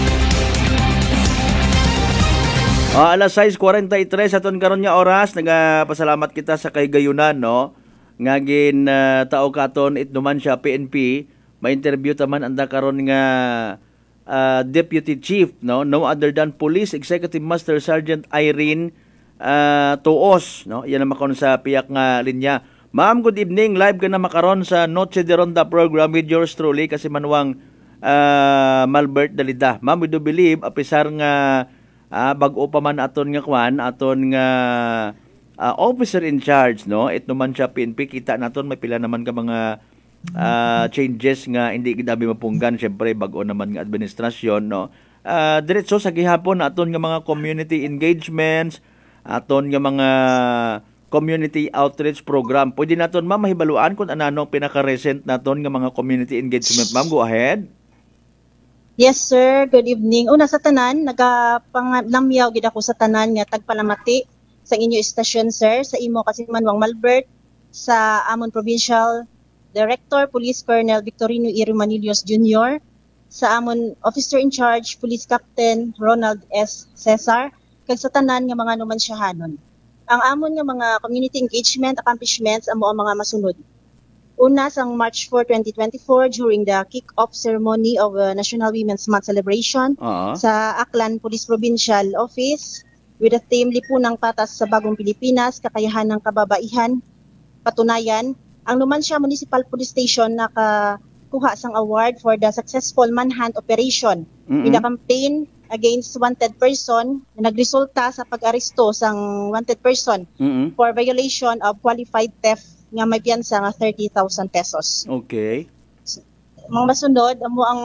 Alas 6:43 aton karon nga oras, nagapasalamat kita sa kay Gayunan no. Ngagin tao katon itnuman siya PNP. Ma-interview taman anda karon nga Deputy Chief no other than Police Executive Master Sergeant Irene Tuos no, yan naman kon sa piyak nga linya. Ma'am, good evening, live ka na makaron sa Noche de Ronda program with yours truly Kasimanwang Malbert Dalida. Ma'am, we do believe apisar nga bag-o pa man aton nga kwan, aton nga officer in charge no, it naman siya PNP, kita naton may pila naman ka mga changes nga hindi gidabi mapunggan, syempre bag-o naman nga administrasyon no. Diretso sa gihapon aton nga mga community engagements, aton nga mga community outreach program. Pwede naton ma'am mahibaluan kung ano pinaka-recent naton nga mga community engagement. Ma'am, go ahead. Yes sir, good evening. Una sa tanan, nagapanlamyaw gid ako sa tanan nga tagpalamati sa inyo istasyon sir, sa imo Kasimanwang Malbert, sa amon provincial Director, Police Colonel Victorino E. Manilios Jr., sa amon Officer in Charge, Police Captain Ronald S. Cesar, kag sa tanan nga mga numansyahanon. Ang amon nga mga community engagement accomplishments amo ang mga masunod. Una, sang March 4, 2024, during the kick-off ceremony of National Women's Month celebration sa Aklan Police Provincial Office, with the theme Lipunang Patas sa Bagong Pilipinas, Kakayahan ng Kababaihan. Patunayan, ang Numancia Municipal Police Station nakakuha sang award for the successful manhunt operation in the campaign against wanted person na nagresulta sa pag-aresto sang wanted person for violation of qualified theft nga may piyansa nga 30,000 pesos. Okay. Mga masunod, ang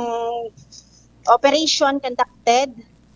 operation conducted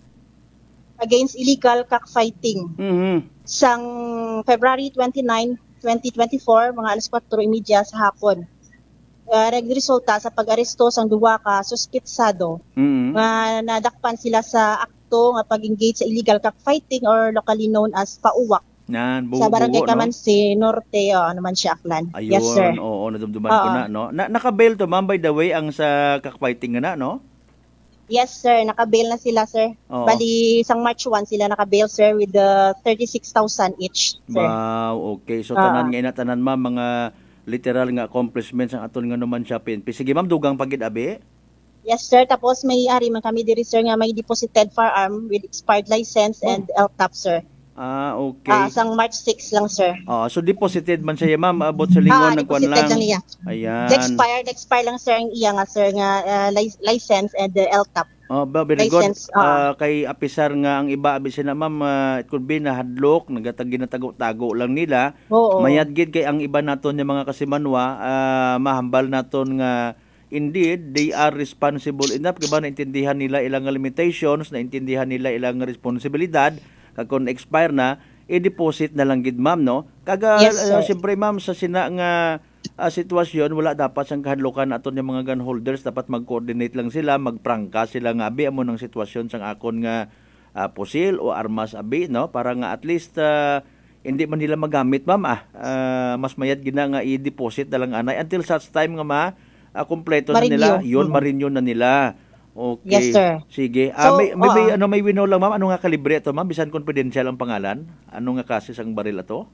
against illegal cockfighting sang February 29, 2024, mga alas 4:30 sa hapon. Nagresulta sa pag-aresto sang duwa ka suspitsado nga nadakpan sila sa akto nga pag-engage sa illegal cockfighting or locally known as pauwak. Sa Barangay Kamansi, Norte, naman siya Aklan. Ayun, yes, sir. Oo, nadumduman ko na, no? Naka-bail to, ma'am, by the way, ang sa cockfighting na, no? Yes, sir. Naka-bail na sila, sir. Oo. Bali, isang March 1 sila naka-bail, sir, with 36,000 each, sir. Wow, okay. So, tanan nga inatanan, ma'am, mga literal nga accomplishments ang atol nga naman siya PNP. Sige, ma'am, dugang pagid-abi? Yes, sir. Tapos may ari man kami diri, sir, nga may deposited firearm with expired license and LTAP, sir. Okay. Sang March 6 lang, sir. So deposited man siya, ma'am, abot sa lingon nagkuan lang. Deposited lang iya. Ayan. Expire lang, sir, ang iya nga, sir, nga license and LTAP. Very good. License, kay apisar nga ang iba abi sina, ma'am, it could be na hadlok, ginatago-tago lang nila. Mayad gid kay ang iba naton yung mga kasimanwa, mahambal naton nga indeed they are responsible enough kay ba naintindihan nila ilang limitations, naintindihan nila ilang responsibilidad. Kag kung expire na, i-deposit na lang gid, ma'am, no? Kaga, siyempre, ma'am, sa sina nga sitwasyon, wala dapat sang kahadlokan aton yung mga gun holders, dapat mag-coordinate lang sila, magprangka sila nga abi amo ng sitwasyon sang akon nga pusil o armas abi, no? Para nga at least hindi man nila magamit, ma'am, mas mayad gina nga i-deposit na lang anay until such time nga kompleto na nila, yun, ma-renew na nila. Okay. Yes, sir. Sige. So, may wino lang, ma'am. Ano nga kalibre ito, ma'am? Bisan confidential ang pangalan. Ano nga kasi sang baril ito?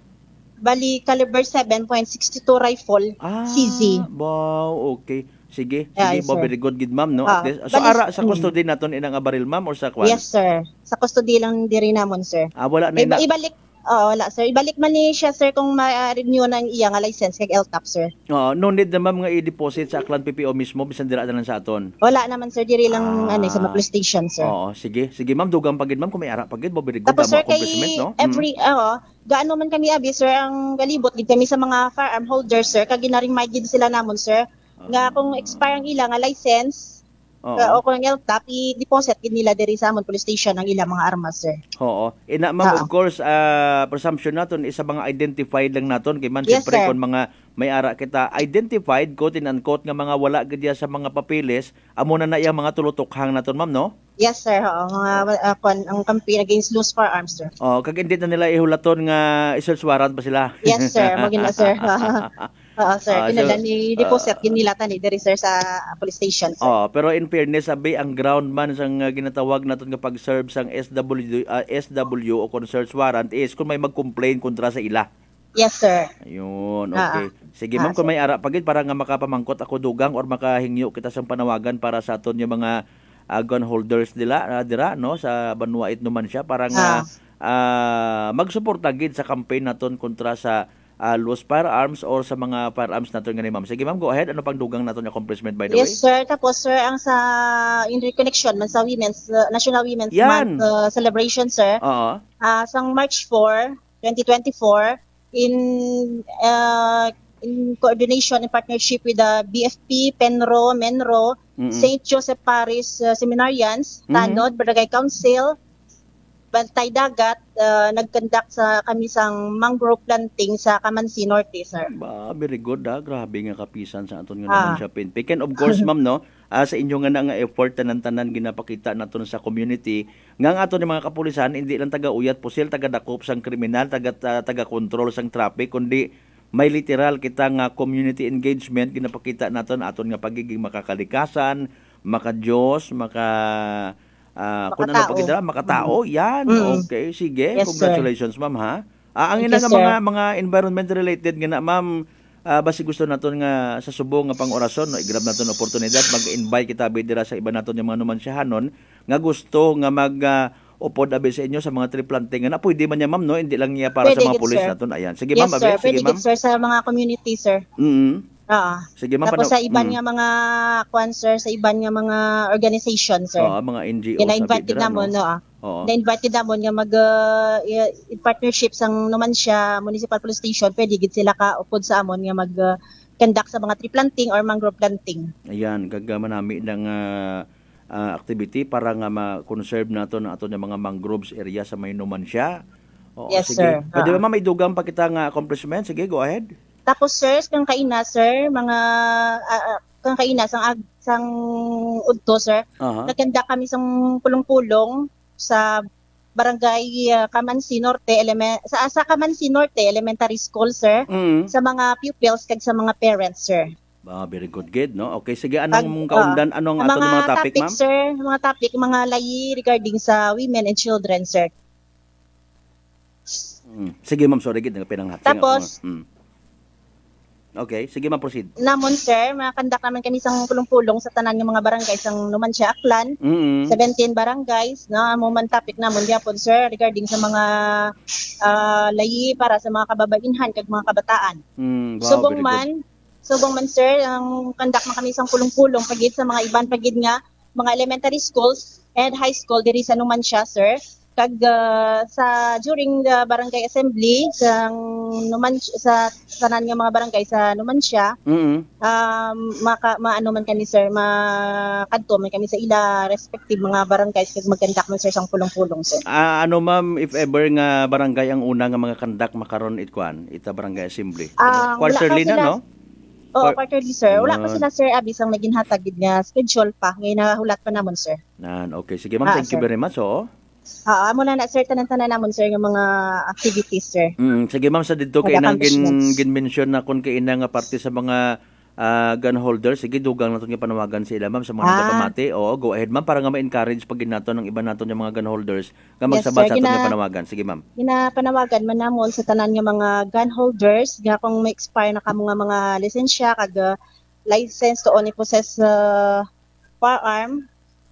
Bali, caliber 7.62 rifle, CZ. Wow, okay. Sige. Yeah, sige, yes, very good, ma'am, no? So, sa custody naton inang baril, ma'am, or sa kwan? Yes, sir. Sa custody lang diri namon, sir. Wala na ibalik. Wala, sir. Ibalik man ni siya, sir, kung ma-renew ng iya nga license kay LTAP, sir. No need na, ma'am, nga i-deposit sa Aklan PPO mismo, bisan dira na lang sa aton. Wala naman, sir. Diri lang sa mga police station, sir. Sige. Sige, ma'am, dugang pagid, ma'am, kung may ara pagid, very good. Tapos, sir, kay gaano man kami abi, sir, ang galibot gid kami sa mga firearm holders, sir, kag gina-remind gid sila namon, sir, nga kung expire ang ila nga license, o kung LTAP, i-deposit gid nila diri sa amon police station ang ilang mga armas, sir. Oo. Ina, ma'am, of course, presumption naton isa mga identified lang naton kay man yes, siyempre sir. kung mga may ara kita identified quote and unquote nga mga wala gid sa mga papeles, amo na iyang mga tulutokhang naton, ma'am, no? Yes, sir. Mga ang campaign against loose firearms, sir. Kag hindi na nila ihulaton nga i-search warrant pa sila. Yes, sir. Magina, sir. Sir, kinala ni deposit nila tani diri, sir, sa police station, sir. Pero in fairness, sabi ang groundman sang ginatawag naton nga pag-serve sang SW o kung search warrant is kung may mag-complain kontra sa ila. Yes, sir. Ayun, okay. Sige, ma'am, kung may ara pagid para nga makapamangkot ako dugang or makahingyo kita sang panawagan para sa aton yung mga gun holders dira, no, sa Banwa naman siya para nga magsuporta gid sa campaign naton kontra sa loose firearms or sa mga firearms naton nga ni ma'am. Sige, ma'am, go ahead. Ano pang dugang naton accomplishment, by the way? Yes, sir. Tapos, sir, ang sa in reconnection man sa National Women's Month celebration, sir. Sang March 4, 2024, in coordination and partnership with the BFP, Penro, Menro, St. Joseph Parish Seminarians, Tanod, Barangay Council, Bantay Dagat, nag-conduct sa kami sang mangrove planting sa Kamansi Norte, sir. Very good, grabe nga kapisan sa aton nga naman siya pinpick. And of course, ma'am, no, sa inyo nga effort tanan-tanan ginapakita naton sa community nga aton mga kapulisan hindi lang taga-uyat pusil, taga-dakop sang kriminal, taga-control sang traffic, kundi may literal kita nga community engagement ginapakita naton aton nga pagiging makakalikasan, maka-Diyos, makatao. Yan. Okay, sige. Yes, congratulations, ma'am, ha. Ang ina nga mga environment related nga na, ma'am, basi gusto naton nga sa subong nga pang-orasyon, no, i-grab naton oportunidad mag-invite kita bidira sa iba naton yung mga numansyahanon nga gusto nga mag upod abi sa inyo sa mga tree planting na pwede man niya ma'am no, hindi lang niya para Pwede sa mga gid, pulis sir. naton. Ayan. Sige Yes, ma'am, sir. abi. Pwede Sige ma'am. gid, sir, sa mga community, sir. Sige ma'am. Tapos sa iban nga mga sir, sa iban nga mga organization, sir. mga NGO Kina-invite gid namon, no. Na-invite gid namon nga mag in partnership sang Numancia Municipal Police Station, pwede gid sila ka upod sa amon nga mag conduct sa mga tree planting or mangrove planting. Ayan, gagamanami ng activity para nga ma-conserve nato ang ato ng mga mangroves area sa may Numancia. Yes, sige. sir. Pwede ba ma'am, may dugang pa kita nga accomplishment? Sige, go ahead. Tapos sir, kang kaina sir, mga kang kaina sang udto sir. Nagkanda kami sang pulong-pulong sa Barangay Kamansi Norte sa Kamansi Norte Elementary School, sir. Sa mga pupils kag sa mga parents, sir. Very good, no? Okay, sige, anong kaundan, anong ato mga topic, ma'am? Sir, mga topic, mga layi regarding sa women and children, sir. Sige, ma'am, sorry, gid pinanghating. Tapos, okay, sige, ma'am, proceed. Namon, sir, makandak naman kami sang pulong-pulong sa tanan ng mga barangay sang Numancia, Aklan. 17 barangays, na moment topic namon gyapon, sir, regarding sa mga layi para sa mga kababainhan kag mga kabataan. Subong man, sir, ang kandak man kami sang pulong-pulong pagid sa mga iban pagid nga mga elementary schools and high school diri sa Numancia, sir. Kag sa during the barangay assembly sa Numancia, sa tanan nga mga barangay sa Numancia, maano man kami, sir, makadto man kami sa ila respective mga barangays kag magkandak man, sir, sang pulong-pulong, sir. Ano ma'am, if ever nga barangay ang una nga mga kandak makaron ita barangay assembly? Quarterly na, no? Oo, quarterly, sir. Wala pa sila, sir, abis ang naginhatag gid nga schedule pa. Ngayon nahulat pa namon, sir. Okay, sige ma'am, thank you very much. Amo na sir, tanan-tanan namon, sir, yung mga activities, sir. Sige ma'am, sa dito kay nang gin-mention na kun kay ina nga parte sa mga gun holders, sige, dugang nato nga panawagan sa ila, ma'am, sa mga nagpamati. Go ahead, ma'am, para nga ma-encourage pag nato ng iba nato nga mga gun holders nga magsabat sa ato nga panawagan. Sige, ma'am. Ginapanawagan man namon sa tanan nga mga gun holders nga kung may expire na kamo nga mga lisensya kag license to only possess firearm,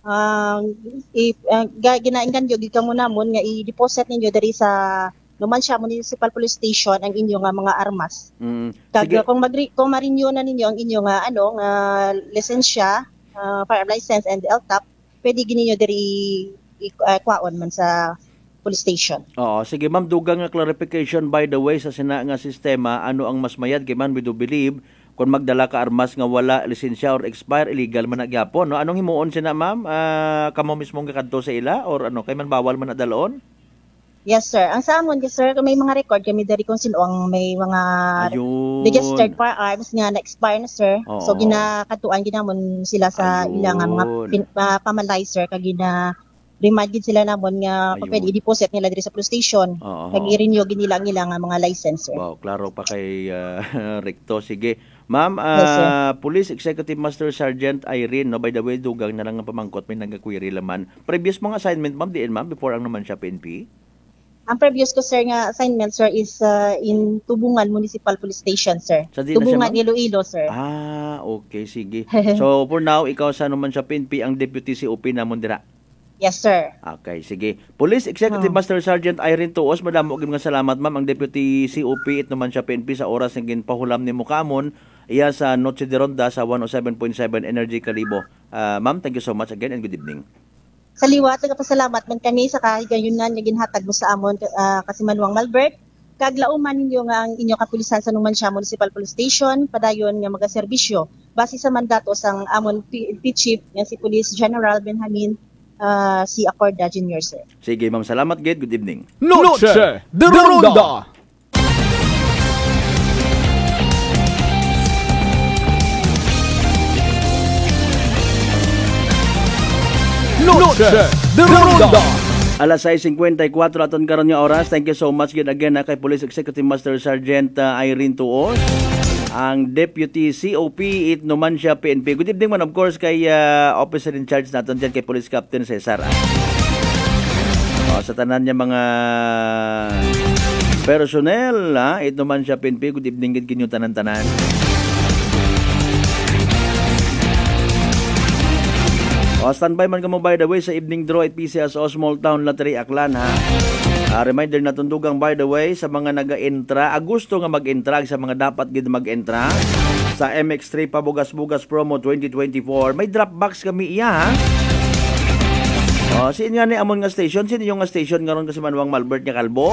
ginainggan nyo, gid kamo namon nga i-deposit ninyo diri sa Numancia Municipal Police Station ang inyo nga mga armas. Kag kung ma-renew na ninyo ang inyo nga lisensya, firearm license and LTAP, pwede gininyo diri kwaon man sa police station. Sige ma'am, dugang nga clarification by the way sa sina nga sistema, ano ang mas mayad kay man we do believe kung magdala ka armas nga wala lisensya or expire, illegal man nagyapon, no? Anong himuon sina, ma'am? Kamo mismo nga kadto sa ila or ano, kay man bawal man nadalon? Yes, sir. Ang sa amon, sir, kung may mga record kami dari kung sino ang may mga registered firearms nga na-expire na, sir. So ginakatuan ginamon sila sa ilang mga pamalay, sir, kag remind sila namon nga pwede i-deposit nila diri sa police station. Kag i-renew nila ang mga license, sir. Wow, klaro pa kay Recto. Sige. Ma'am, Police Executive Master Sergeant Irene, no, by the way, dugang na lang ang pamangkot, may nag-query laman. Previous mga assignment, ma'am, diin, ma'am, before ang naman siya PNP? Ang previous ko, sir, nga assignment, sir, is in Tubungan Municipal Police Station, sir. Tubungan, Iloilo, sir. Okay, sige. So, for now, ikaw sa naman siya PNP, ang Deputy COP namon dira? Yes, sir. Okay, sige. Police Executive Master Sergeant Irene Tuos, madamo og mga salamat, ma'am, ang Deputy COP it naman siya PNP sa oras nga ginpahulam nimo kamon iya sa Noche de Ronda sa 107.7 Energy Kalibo. Ma'am, thank you so much again and good evening. Sa liwat, nagpasalamat man kami sa kahigayunan nga ginhatag mo sa amon kasi Manuang Malbert. Kaglauman ninyo nga ang inyo kapulisan sa Numancia Municipal Police Station, padayon nga magaserbisyo. Base sa mandato sang amon Chief nga si Police General Benjamin si Acorda Jr., sir. Sige, ma'am, salamat, Ged. Good evening. Noche de Ronda. Noche de Ronda. Alas 6:54 aton karon nga oras. Thank you so much again kay Police Executive Master Sergeant Irene Tuos, ang Deputy COP it Numancia PNP. Good evening man, of course, kay officer in charge natin dyan, kay Police Captain Cesar. Sa tanan niya mga personnel, it Numancia PNP. Good evening gid kinyo tanan-tanan. Standby man ka mo by the way sa evening draw at PCSO Small Town Lottery Aklan ha. Reminder na tundugang by the way sa mga naga-entra, gusto nga mag-entra sa mga dapat gid mag-entra sa MX3 Pabugas-Bugas Promo 2024. May drop box kami iya ha. Siin nga ni amon nga station, sin yung nga station ngaron kasi Manwang Malbert nga kalbo.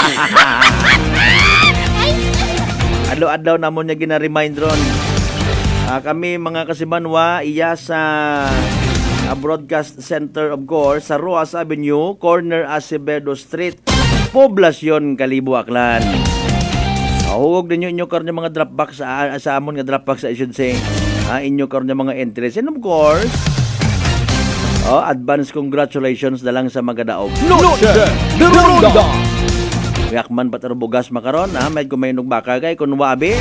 Adlaw-adlaw namon niya gina-remind ron. Kami mga kasimanwa iya sa Broadcast Center of course sa Roas Avenue, corner Acevedo Street, Poblacion, Kalibo, Aklan. Hugog ninyo inyo karon mga drop box sa amon nga drop box I should say. Inyo karon mga entries and of course advance congratulations na lang sa magadaog. Noche de Ronda. Yakman patarbugas makaron may kumaynog baka kay kun wabi.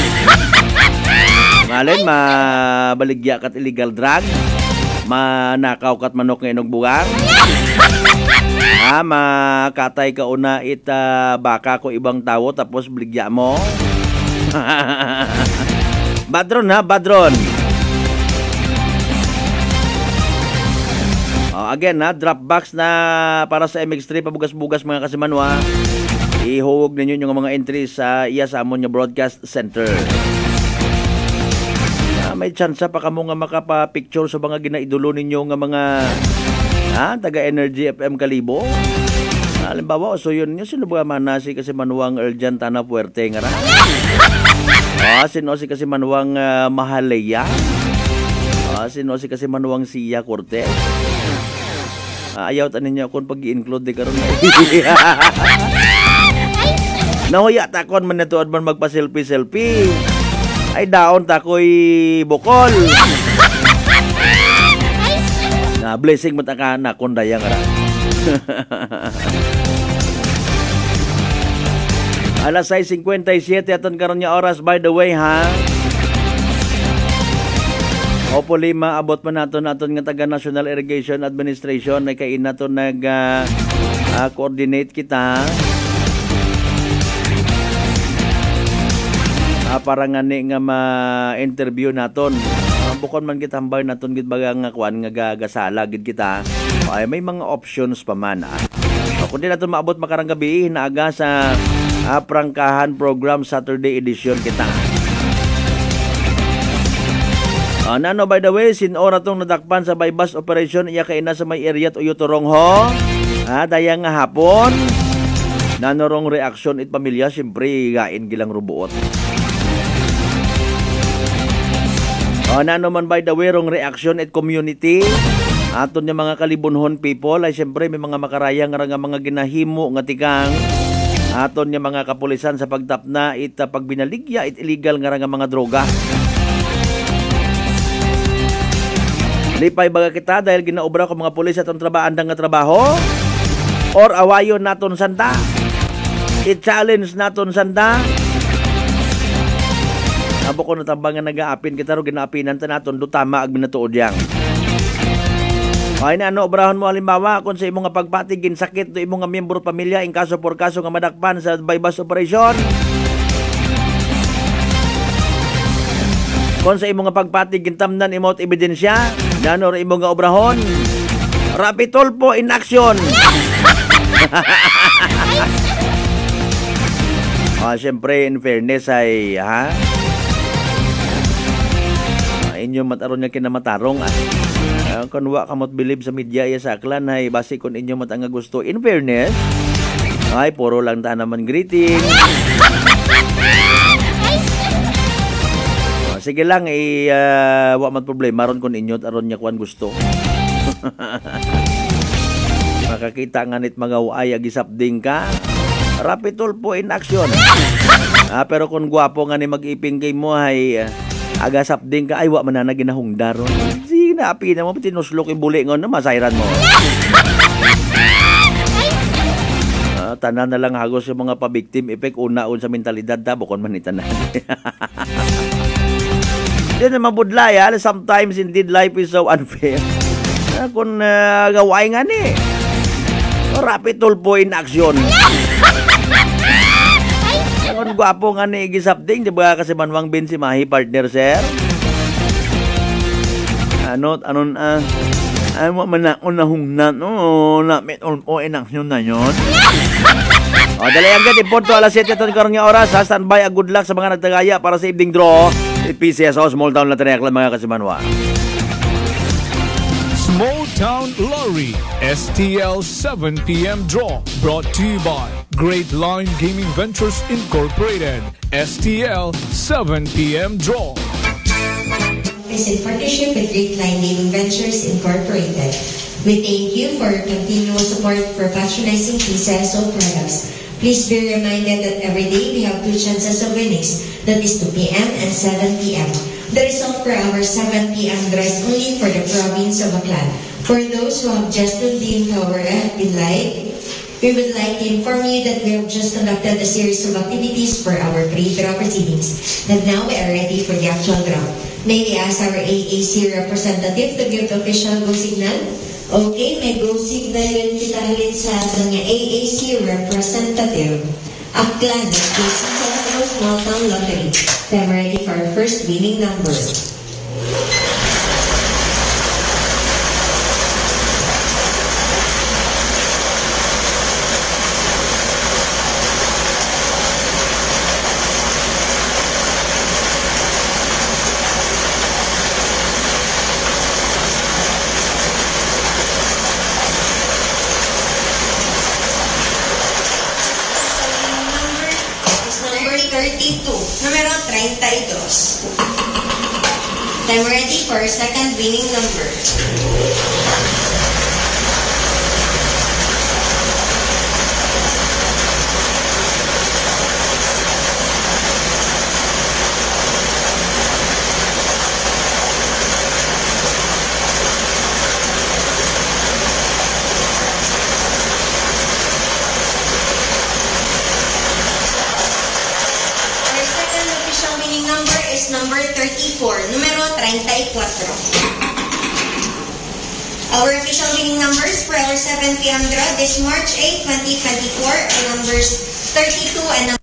Ngalen mabaligya kat illegal drug, manakaw kat manok nga inog bugar. Makatay ka una baka ko ibang tawo tapos baligya mo. Badron badron. Again drop box na para sa MX3 Pabugas-Bugas mga kasimanwa. Ihuwag ninyo yung mga entries sa sa amon nga broadcast center. May chance pa kamo nga makapa-picture sa mga ginaidolo ninyo nga mga taga Energy FM Kalibo. Halimbawa, so yun nga sino ba manasi kasi Manuang Urgent Tana Puerte nga ra. Sino si kasi Manuang Mahaleya. Sino si kasi Manuang Sia Cortez. Ayaw tanin niya akong pag-i-include di karon. Nahuya takon man natuod man magpa-selfie. Ay daon takoy bukol. Blessing mataka na kon dayang ra. Alas 6:57 aton karon nga oras by the way ha. Hopefully maabot man naton nga taga National Irrigation Administration ay kain naton coordinate kita. Para nga ni nga ma-interview naton. Bukod man kita hambay naton gid baga nga kuan nga gagasala gid kita. Ay may mga options pa man. Kung di naton maabot makarang gabi naaga sa prangkahan program Saturday edition kita. Nano by the way sinora tong nadakpan sa bypass operation iya kay na sa may area at Uyuturong ho. Dayang nga hapon. Nanorong reaction it pamilya siyempre gain gilang rubuot. Nano man by the way rong reaction at community aton yung mga kalibunhon people ay siyempre may mga makarayang nga mga ginahimo nga tikang aton yung mga kapulisan sa pagtapna it pagbinaligya it illegal nga mga droga. Lipay baga kita dahil ginaobra ko mga pulis atong trabaandang nga trabaho or awayon naton sanda i-challenge naton sanda. Abo ko natambang nga nag-aapin kita ro ginaapinan ta naton do tama ag binatuod yang. Ay na obrahon mo halimbawa kung sa imong nga pagpatigin sakit do imong nga miyembro pamilya in kaso por kaso nga madakpan sa bypass operation. Kung sa imong nga pagpatigin tamnan imot ebidensya, nano ra imong nga obrahon. Rapitol po in action. Siyempre in fairness ay inyo mataron nga kinamatarong kung wa kamot believe sa media sa aklan ay basi kung inyo matanga gusto in fairness ay puro lang ta naman greeting. Sige lang wa man problema ron kung inyo aron nya kuan gusto. Makakita nga nit mga waay agisapding ka rapitol po in action. Pero kung gwapo nga ni mag-iping kay mo ay agasapding ka ay wa man na ginahungdar ron. Sige na api na mo tinuslok ibuli ngon na masayran mo. Tanan na lang hagos yung mga pa-victim effect unaon sa mentalidad ta bukon man itanan. Di na mabudlay sometimes indeed life is so unfair. Kung gaway nga ni rapitol po in action. Kung gwapo nga ni igisapding di ba kasi Manwang Bin si Mahi partner sir. Ay mo man ako nahungnan. Namit o inaksyon na yun. Dali agad, Porto, alas 7 ito karong nga oras. Standby, good luck sa mga nagtagaya para sa evening draw. PCSO, Small Town Lottery Aklan, mga kasimanwa. Small Town Lottery, STL 7 p.m. draw, brought to you by Great Line Gaming Ventures Incorporated, STL 7 p.m. draw. Is in partnership with Great Line Gaming Ventures Incorporated. We thank you for your continuous support for patronizing PCSO products. Please be reminded that every day we have 2 chances of winnings, that is 2 p.m. and 7 p.m. The result for our 7 p.m. draw is only for the province of Aklan. For those who have just tuned in to our FB Live, we would like to inform you that we have just conducted a series of activities for our pre-draw proceedings, and now we are ready for the actual draw. May we ask our AAC representative to give the official go signal? Okay, may go signal yun kita ulit sa ating AAC representative. Aklan, PCSO Small Town Lottery. I'm ready for our first winning number. 32, numero 32. I'm ready for our second winning number. Number 34, numero 34. Our official winning numbers for our 7 p.m. draw this March 8, 2024 are numbers 32 and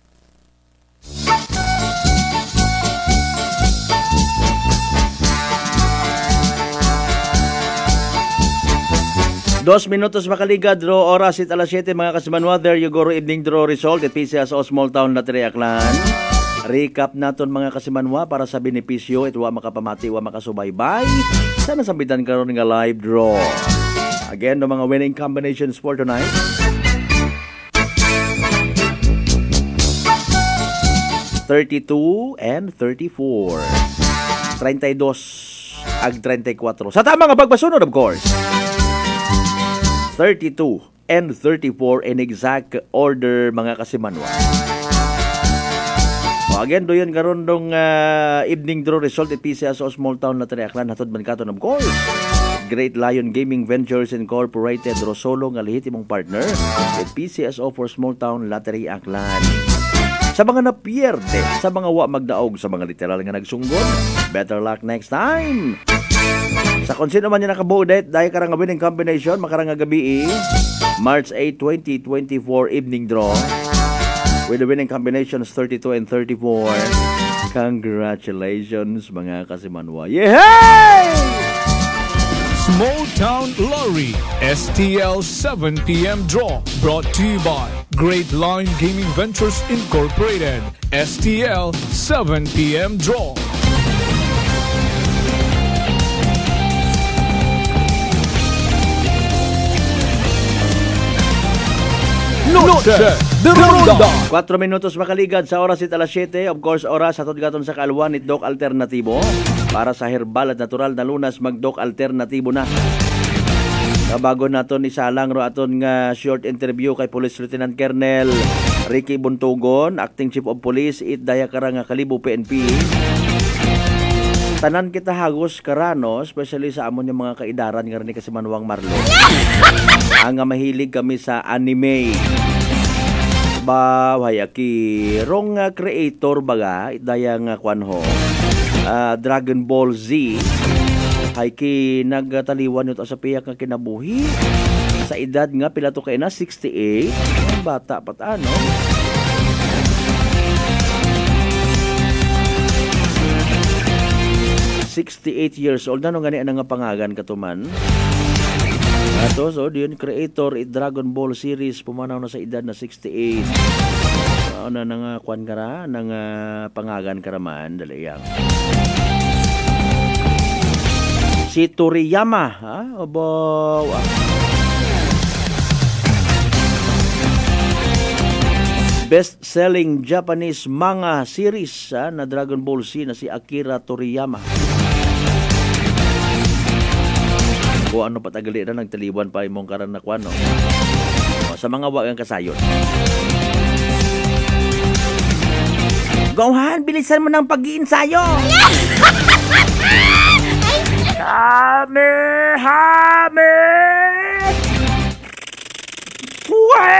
2 minutos makaliga, draw oras at alas 7 mga kasimanwa. There you go, evening draw result at PCSO Small Town Lottery Aklan. Recap naton mga kasimanwa para sa benepisyo at wa makapamati, wa makasubaybay. Sana sambitan karon nga live draw. Again, no mga winning combinations for tonight. $32 and 34. 32 ag 34. Sa tama nga pagpasunod, of course. 32 and 34 in exact order mga kasimanwa. Again, doon karon dong evening draw result at PCSO Small Town Lottery Aklan. Hatod man katon of course. Great Lion Gaming Ventures Incorporated, Rosolo nga lehitimong partner at PCSO for Small Town Lottery Aklan. Sa mga napierde, sa mga wa magdaog, sa mga literal nga nagsunggod, better luck next time. Sa kung sino man yung nakabuo dahil karang winning combination, makarang gabi March 8, 2024 evening draw. With the winning combinations 32 and 34. Congratulations mga kasimanwa. Yay! Small Town Lottery STL 7 p.m. draw brought to you by Great Line Gaming Ventures Incorporated. STL 7 p.m. draw. Noche de Ronda. 4 minutos makaligad sa oras at alas 7. Of course, oras hatod gaton sa kaalwan ni Doc Alternatibo. Para sa herbal at natural na lunas, mag-Doc Alternatibo na. Kabago naton isalang ro aton nga short interview kay Police Lieutenant Colonel Ricky Buntugon, Acting Chief of Police, Itdaya Karanga Kalibo PNP. Tanan kita hagos karano, especially sa amon yung mga kaidaran nga rin kasi Manuang Marlo. Ang mahilig kami sa anime. Hayaki rong creator baga dayang kwanho. Dragon Ball Z. Hayki nagtaliwan ito sa piyak nga kinabuhi. Sa edad nga pila to kay na 68. Ang bata pat ano. 68 years old. Ano gani nga pangagan katuman? Ato, so, yun, creator, Dragon Ball series, pumanaw na sa edad na 68. Ano na nga, kwan kara, nang pangagan karaman, dali yang. Si Toriyama, ha? Abo, best-selling Japanese manga series na Dragon Ball Z na si Akira Toriyama. O ano patagali na nagtaliwan pa imong karan na kwan, no? Sa mga wagang kasayon. Gohan, bilisan mo ng pag-iinsayo! Hame! Fuwe!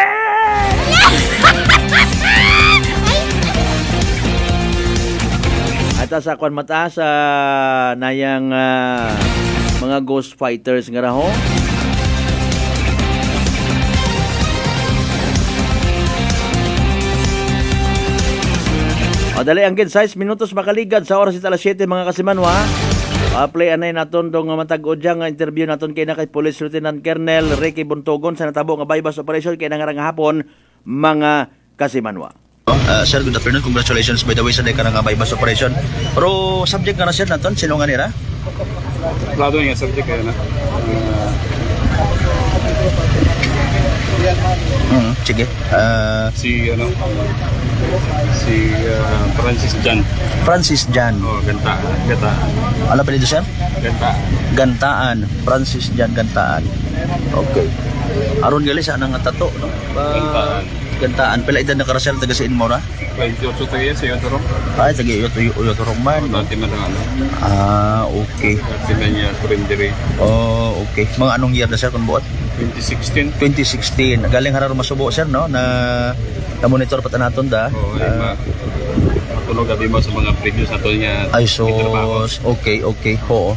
At sa kwan mata sa nayang mga ghost fighters nga raho. O dali ang 6 minutos makaligad sa oras ita alas 7 mga kasimanwa. Play anay naton dong matag-od nga interview naton kay na kay Police Lieutenant Colonel Ricky Buntogon sa natabo nga bypass operation kay nangarang hapon mga kasimanwa. Sir, good afternoon. Congratulations by the way sa deka nga bypass operation. Pero subject nga na sir naton sino nga nira? Lado nga subject kaya na. Sige. Si Francis Jan. Francis Jan. Oh, Gantaan. Ano pa dito, sir? Gantaan. Gantaan. Francis Jan Gantaan. Okay. Aron gali sa nang tato, no? Gantaan. Pila edad na karasel taga sa Inmora? 28 taga sa Yotorong. Ay, taga Yotorong man. Dati man lang ano. Okay. Dati man niya surrenderi. Oh, okay. Mga anong year na sir kung buot? 2016. 2016. Galing harar masubo sir, no? Na monitor pa tanaton da. Matulog gabi mo sa mga previous nato niya. Ay sos. Okay. Oo.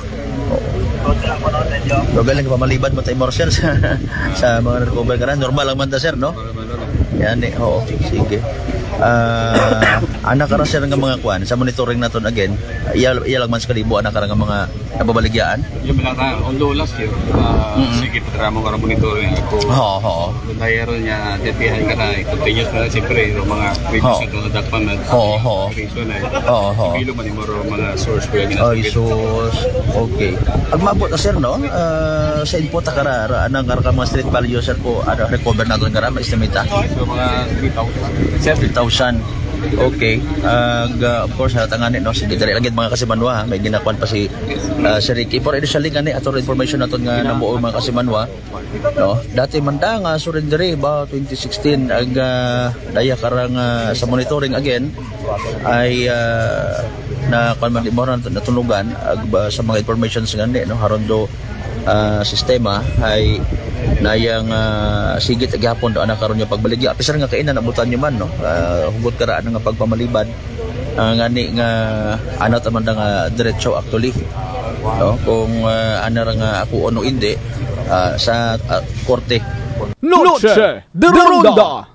So, galing ka pamalibad mo tayo more sir sa mga recover ka na. Normal lang man ta sir, no? Yan oo. Sige. Anak ka na sir nga mga kuan sa monitoring naton again. Iya lang man sa kalibo anak ka nga mga nababaligyaan. Yung mga on last year. Sige patra mo ka monitoring ako. Oo. Dahil niya tetihan ka na continuous na siyempre yung mga previous ito na dakpan na. Oo. Bilo man yung mga source ko yung ay sus. Okay. Pag maabot na sir, no? Sa input akara anang ka mga street value sir ko ano recover naton nga ma estimate. So mga 3,000. Okay. Of course, hatanganin, no? Sige, dali lang mga kasimanwa. May ginakuan pa si Ricky. For initially, ato information natin nga nabuo mga kasimanwa. No? Dati man nga, surrenderi ba, 2016, ang daya karang sa monitoring again, ay na natunugan sa mga informations nga, no? Harondo sistema ay nayang sigit agapon do anak karon yung pagbaligya apisar nga kainan abutan nyo man no hugot karaan nga pagpamalibad ngani nga ano taman nga diretso actually no kung ano nga ako ono hindi sa korte Noche de Ronda.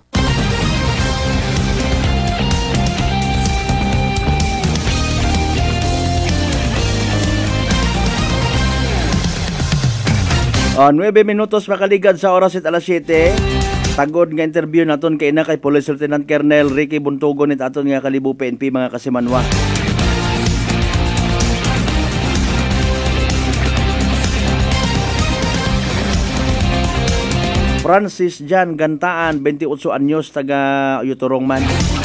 9 minutos makaligad sa oras at alas 7. Tagod nga interview naton kay Police Lieutenant Colonel Ricky Buntogon at aton nga Kalibo PNP mga kasimanwa. Francis Jan Gantaan, 28 anyos, taga Yotorong man.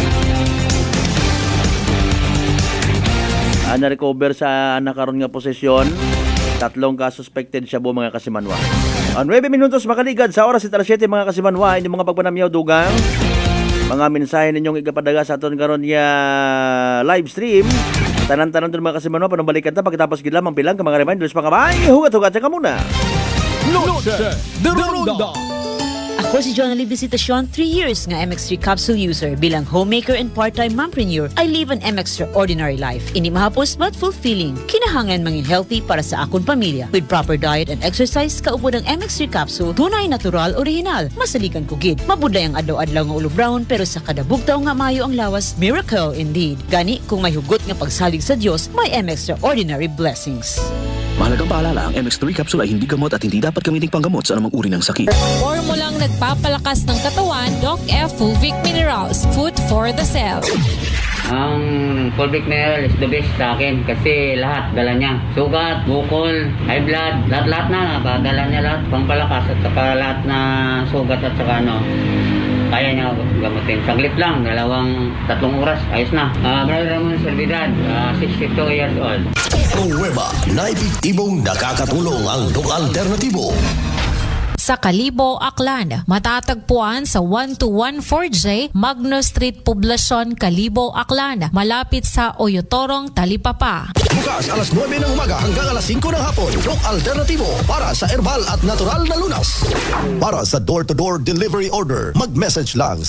Na-recover sa nakaroon nga posesyon. 3 ka-suspected siya mga kasimanwa. 9 minutos makaligad sa oras ita 7 mga kasimanwa. Inyong mga pagpanamyaw dugang. Mga mensahe ninyong igapadaga sa aton karon nga live stream. Tanan-tanan doon mga kasimanwa. Panubalikan ta pagkatapos gila mang bilang ka mga reminders. Pangabay, hugat-hugat ka muna. Noche de Ronda. Ako Ako si Jonalyn Visitacion, 3 years nga MX3 capsule user. Bilang homemaker and part-time mompreneur, I live an extraordinary life. Ini mahapos but fulfilling. Kinahangan mangin healthy para sa akong pamilya. With proper diet and exercise, kaupo ng MX3 capsule, tunay, natural, original. Masalikan ko gid. Mabuday ang adlaw-adlaw nga ulo brown, pero sa kada bugtaw nga mayo ang lawas, miracle indeed. Gani, kung may hugot nga pagsalig sa Diyos, may extraordinary blessings. Mahalagang paalala, ang MX3 capsule ay hindi gamot at hindi dapat gamitin panggamot sa anumang uri ng sakit. Formulang nagpapalakas ng katawan, Doc F. Fulvic Minerals, food for the cell. Ang Fulvic Mineral is the best sa akin kasi lahat dala niya. Sugat, bukol, high blood, lahat na dala niya lahat. Pampalakas at saka lahat na sugat at saka kaya niya gamutin. Saglit lang, 2-3 oras, ayos na. Brother Ramon Servidad, 62 years old. Nueva na epektibong nakakatulong ang Doc Alternativo. Sa Kalibo, Aklan, matatagpuan sa 1214J Magno Street, Poblacion, Kalibo, Aklan, malapit sa Oyotorong, Talipapa. Bukas alas 9 ng umaga hanggang alas 5 ng hapon. Doc Alternativo para sa herbal at natural na lunas. Para sa door-to-door delivery order, mag-message lang sa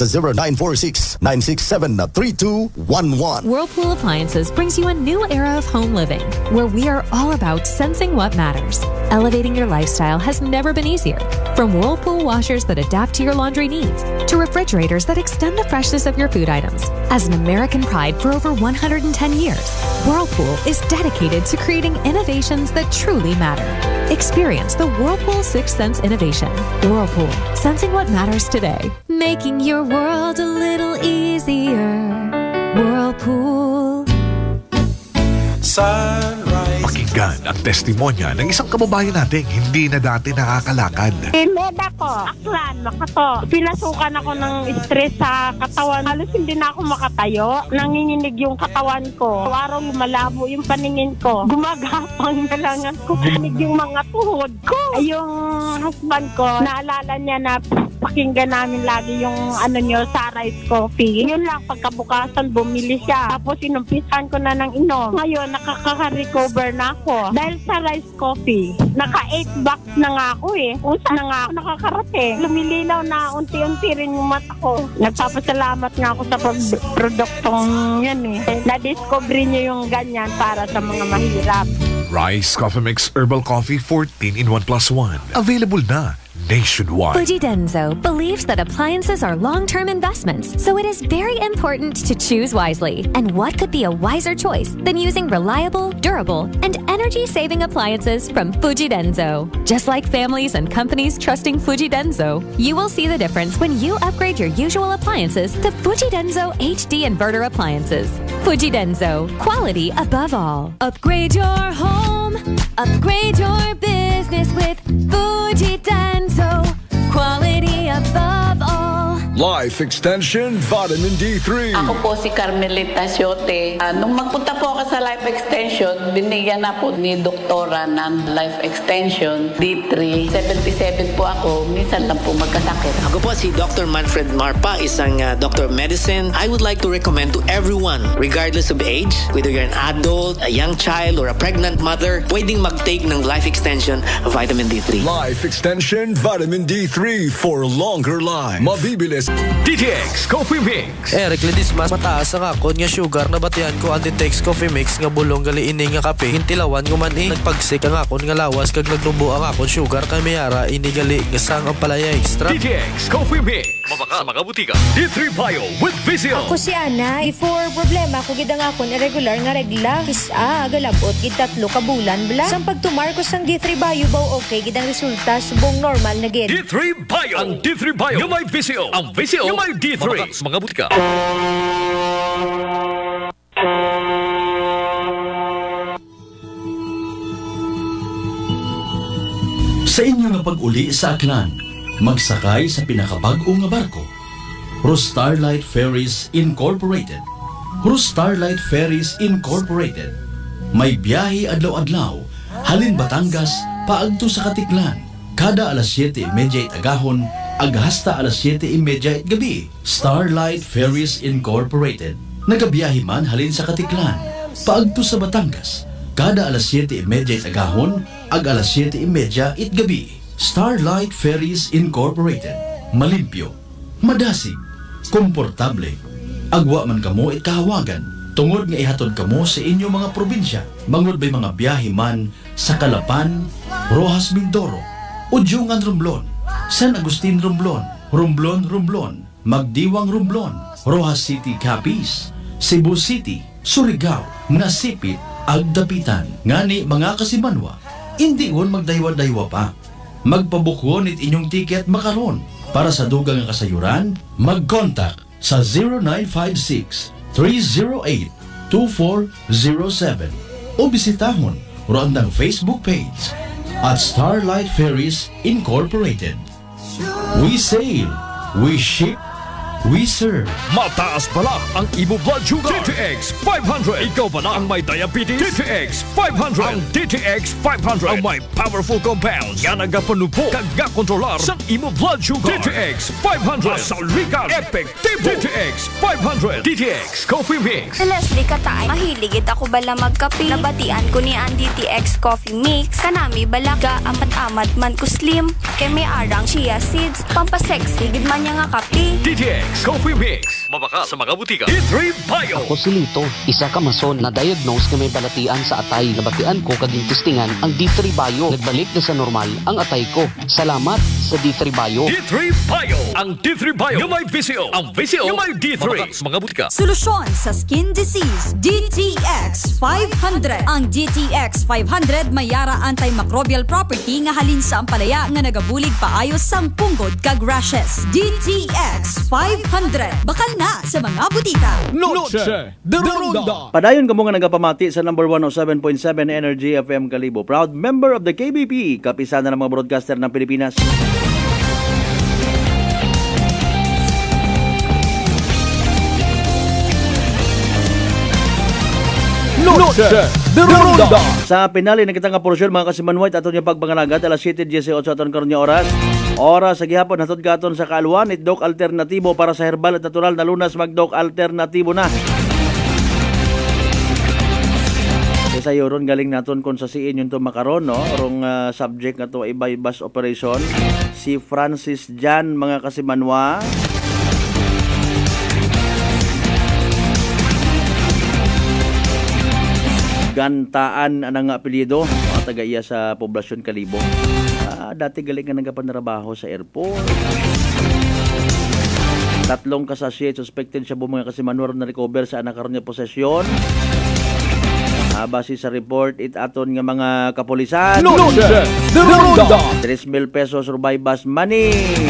0946-967-3211. Whirlpool Appliances brings you a new era of home living, where we are all about sensing what matters. Elevating your lifestyle has never been easier. From Whirlpool washers that adapt to your laundry needs, to refrigerators that extend the freshness of your food items. As an American pride for over 110 years, Whirlpool is dedicated to creating innovations that truly matter. Experience the Whirlpool 6th Sense innovation. Whirlpool, sensing what matters today. Making your world a little easier. Whirlpool. Sunrise. Pakinggan ang testimonya ng isang kababayan nating hindi na dati nakakalakad. Med ako, Aklan, Makato. Pinasukan ako ng stress sa katawan. Halos hindi na ako makatayo. Nanginginig yung katawan ko. Araw lumalabo yung paningin ko. Gumagapang na lang ako. Panig yung mga tuhod ko. Yung husband ko, naalala niya na pakinggan namin lagi yung Sunrise Coffee. Yun lang, pagkabukasan bumili siya. Tapos inumpisan ko na ng inom. Ngayon, nakaka-recover na ako. Dahil sa rice coffee, naka-8 bucks na nga ako Kung saan na nga ako nakakarating. Lumilinaw na unti-unti rin yung mata ko. Nagpapasalamat nga ako sa produktong yan Na-discover niyo yung ganyan para sa mga mahirap. Rice Coffee Mix Herbal Coffee 14 in 1+1. Available na nationwide. Fuji Denso believes that appliances are long-term investments, so it is very important to choose wisely. And what could be a wiser choice than using reliable, durable, and energy-saving appliances from Fuji Denso? Just like families and companies trusting Fuji Denso, you will see the difference when you upgrade your usual appliances to Fuji Denso HD Inverter appliances. Fuji Denso, quality above all. Upgrade your home, upgrade your business with Fuji Denso, quality above all. Life Extension Vitamin D3. Ako po si Carmelita Siote. Nung magpunta po ako sa Life Extension, binigyan na po ni doktora ng Life Extension D3. 77 po ako, minsan lang po magkasakit. Ako po si Dr. Manfred Marpa, isang doctor of medicine. I would like to recommend to everyone, regardless of age, whether you're an adult, a young child, or a pregnant mother, pwedeng mag-take ng Life Extension Vitamin D3. Life Extension Vitamin D3 for longer life. Mabibilis. DTX Coffee Mix. Eric Ledis, mas mataas ang akon nga sugar na batian ko ang DTX Coffee Mix nga bulong gali ini nga kape. Hintilawan ko man nagpagsik ang akon nga lawas kag nagnubo ang akon sugar kay mayara ini gali nga sang ang palaya extra. DTX Coffee Mix. Mabaka sa mga butika. D3 Bio with Vizio. Ako si Ana. Before problema ko gid ang akon irregular nga regla. Galabot gid 3 ka bulan bla. Sang pagtumar ko sang D3 Bio baw okay gid ang resulta subong normal na gid. D3 Bio. Ang D3 Bio. Yung may Vizio. Ang Vizio. Yung may D3. Mabaka sa mga butika. Sa inyo nga pag-uli sa Aklan, magsakay sa pinakabag-o nga barko. Starlight Ferries Incorporated. Starlight Ferries Incorporated. May biyahe adlaw-adlaw, halin Batangas, paagto sa Katiklan. Kada alas 7:30 agahon, hasta alas 7:30 gabi. Starlight Ferries Incorporated. Nagabiyahe man halin sa Katiklan, paagto sa Batangas. Kada alas 7:30 agahon, alas 7:30 gabi. Starlight Ferries Incorporated. malimpyo, madasig, komportable. Agwa man kamo ikahawagan, tungod nga ihatod kamo sa inyong mga probinsya. Mangod ba'y mga biyahe man sa Calapan, Rojas Mindoro, Udyungan Romblon, San Agustin Romblon, Romblon, Magdiwang Romblon, Rojas City Capiz, Cebu City, Surigao, Nasipit, Agdapitan. Ngani mga kasimanwa, hindi won magdaywa-daywa pa. Magpabukon it inyong tiket makaron. Para sa dugang nga kasayuran, mag-contact sa 0956-308-2407 o bisitahon roandang Facebook page at Starlight Ferries Incorporated. We sail, we ship, we serve. Mataas pala ang imo blood sugar. DTX 500. Ikaw pala ang may diabetes. DTX 500. Ang DTX 500 ang may powerful compounds nga nagapanupo kag kontrolar sa imo blood sugar. DTX 500. Masalikan, epektibo. DTX 500. DTX Coffee Mix. Leslie Katay, mahiligid ako bala magkape. Nabatian ko ni ang DTX Coffee Mix. Kanami balaga amat-amat man ko slim. Kay may arang chia seeds. Pampasexy gid man niya nga kape. DTX Coffee Mix. Mabaka sa mga butika. D3 Bio. Ako si Lito, isa ka mason na diagnose na may balatian sa atay. Nabatian ko kaging testingan ang D3 Bio. Nagbalik na sa normal ang atay ko. Salamat sa D3 Bio. D3 Bio. Ang D3 Bio. Yung may VCO. Ang VCO yung may D3. Mabaka sa mga butika. Solusyon sa skin disease. DTX 500. Ang DTX 500 may yara antimicrobial property nga halin sa ampalaya nga nagabulig paayos sang punggod kag rashes. DTX 500. Bakal na sa mga butika. Noche de Ronda. Padayon kamo nga nagapamati sa number 107.7 Energy FM Kalibo. Proud member of the KBP, kapisanan ng mga broadcaster ng Pilipinas. Noche de Ronda. Sa pinali na kitang kaporsyon mga kasimanwait aton yung pagbanganagad alas 7:18 aton karon nga oras. Oras sa gihapon hatod katon sa kaaluan itdok alternatibo para sa herbal at natural na lunas magdok alternatibo na. Sa yoron galing naton kung sa siin yung to makaron no orong subject nga to ay bypass operation si Francis Jan mga kasimanwa. Gantaan ang apelyido taga-iya sa poblasyon Kalibo. Dati galing nga nagapanrabaho sa airport. 3 kasasye suspected siya mga kasimanwar na recover sa anak karon nga posesyon. Base sa report aton nga mga kapulisan. Noche de Ronda. 3,000 pesos bypass money.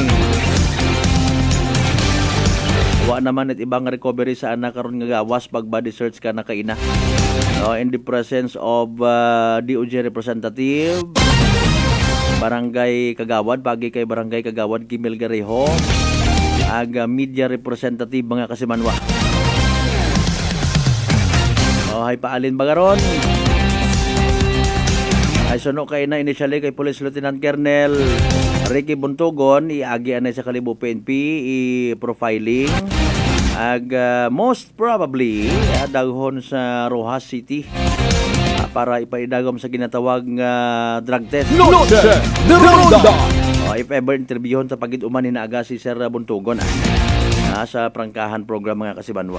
Wa naman ibang recovery sa anak karon nga gawas pag body search ka nakaina. In the presence of DOJ representative, Barangay Kagawad, pagi kay Barangay Kagawad, Kimil Gareho, aga media representative mga kasimanwa. Hay paalin bagaron. Ay suno kay na initially kay Police Lieutenant Colonel Ricky Buntugon, iagi anay sa Kalibo PNP, i-profiling. Most probably daghon sa Rojas City para ipaidagom sa ginatawag drug test. Noche de Ronda. If ever interviewon sa pagid-uman ni naaga si Sir Buntugon sa prangkahan program mga kasibanwa.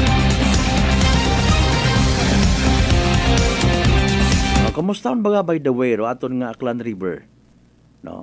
Kumusta ang baga by the way aton nga Aklan River no?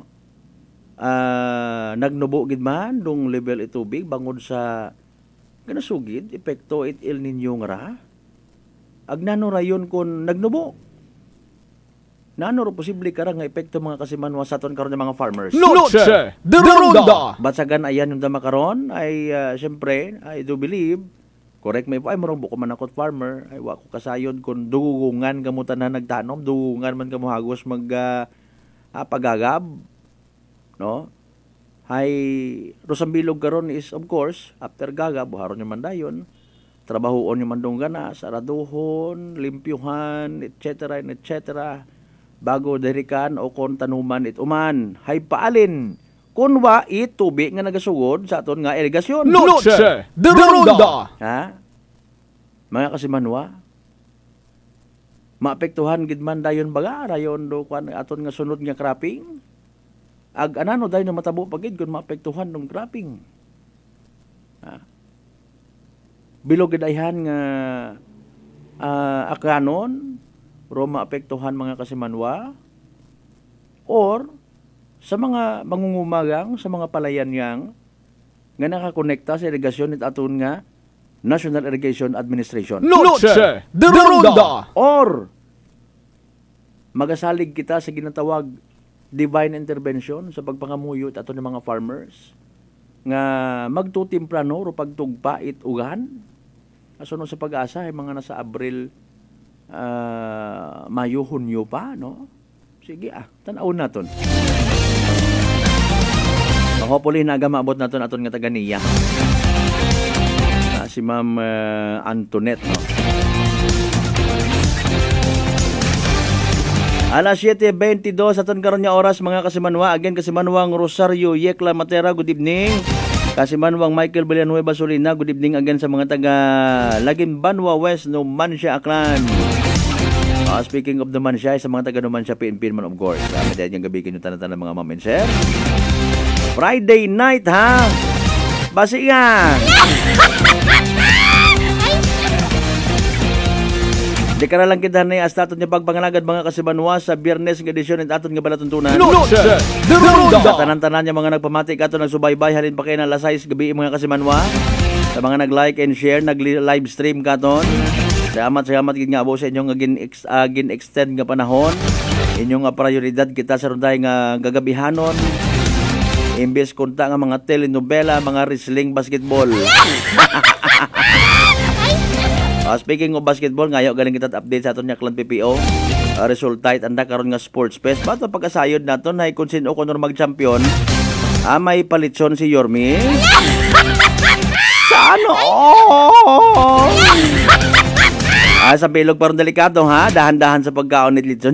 Nagnubo gid man dong level itubig bangod sa ganasugid, epekto it El Niño nga ra. Agnano rayon kon nagnubo. Nano ro posible kara nga epekto mga kasimanwa sa aton karon nga mga farmers. Noche de Ronda. Batsagan ayan yung dama karon ay syempre I do believe correct me po ay morong buko man akot farmer ay wa ko kasayod kun dugungan kamo tanan nagtanom, dugungan man kamo hagos mag pagagab no? Hay Rosambilog karon is of course after gaga buharon yung mandayon trabahoon yung mandong saraduhon limpyuhan etc bago derikan o kon tanuman ituman hay paalin kun wa itubi nga nagasugod sa aton nga irigasyon. Noche de Ronda. Mga kasimanwa maapektuhan gid man dayon baga rayon do kan aton nga sunod nga cropping. anano dahil na matabo pagid kung maapektuhan ng grapping. Bilog gidayhan nga akanon ro maapektuhan mga kasimanwa or sa mga mangungumagang sa mga palayan yang nga nakakonekta sa irigasyon nit aton nga National Irrigation Administration. Noche de Ronda! Or magasalig kita sa ginatawag divine intervention sa pagpangamuyo ato ng mga farmers nga magtutimprano ro pagtugpa ugan asunod sa pag-asa ay mga nasa Abril, Mayo, Hunyo pa, no? Sige tanawon naton. Hopefully naga maabot naton aton nga taga-Niya. Si Ma'am Antoinette, no? Alas 7:22 aton karon nga oras mga kasimanwa. Again kasimanwang Rosario Yecla Matera, good evening. Kasimanwang Michael Villanueva Solina, good evening again sa mga taga Lagimbanwa West, Numancia, Aklan. Speaking of Numancia, sa mga taga Numancia, PNP man of course. Dami dahil yung gabi kinyo tanan-tanan mga ma'am and sir. Friday night ha. Basi nga. Di ka na lang kita na hasta aton niya pagpangalagad mga kasimanwa sa Biyernes ng edisyon at aton nga balatuntunan. Noche de Ronda! Sa tanan-tanan niya mga nagpamatik aton nagsubaybay halin pa kayo ng alas 6 gabi mga kasimanwa. Sa mga nag-like and share, nag-live stream katon. Salamat gid nga abo sa inyong gin extend nga panahon. Inyong prioridad kita sa runday nga gagabihanon. Imbes kunta nga mga telenovela, mga wrestling, basketball. Speaking of basketball, ngayon galing kita update sa aton nga Clan PPO. Resulta anda karon nga sports fest. Bato pagkasayod naton hay kung sino ko mag-champion. May palitson si Yormi. Sa ano? Sa bilog parang delikado ha. Dahan-dahan sa pagkaon ni litson.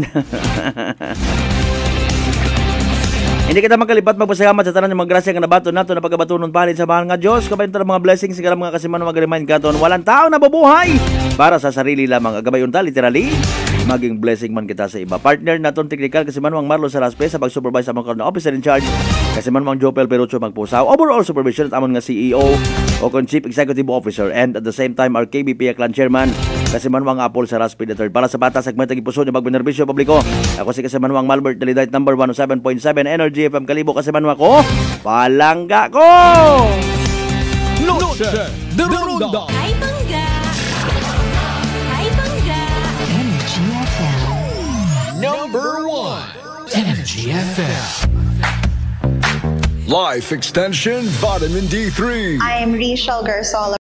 Hindi kita makalipat magpasalamat sa tanan ng mga grasya nga nabato nato na pagabatunon palin sa mahal nga Dios. Kabayon ta mga blessings sa mga kasiman mag-remind katon walang tao na mabuhay para sa sarili lamang. Agabayon ta literally maging blessing man kita sa iba. Partner naton technical kasiman ang Marlo Saraspe sa pag-supervise sa mga karon officer in charge. Kasiman ang Jopel Perucho magpusaw. Overall supervision at amon nga CEO o kon Chief Executive Officer and at the same time our KBP Clan Chairman kasiman ang Apple Saraspe III. Para sa bata segment ng ipuso niya magbenerbisyo publiko. Ako si kasiman ang Malbert Dalidite number 107.7 Energy FM Kalibo kasiman ko. Palangga ko. Noche de Ronda! Hi Bangga! Hi Bangga! Energy FM. Number 1 Energy FM. Life Extension Vitamin D3. I am Rachel Garsola.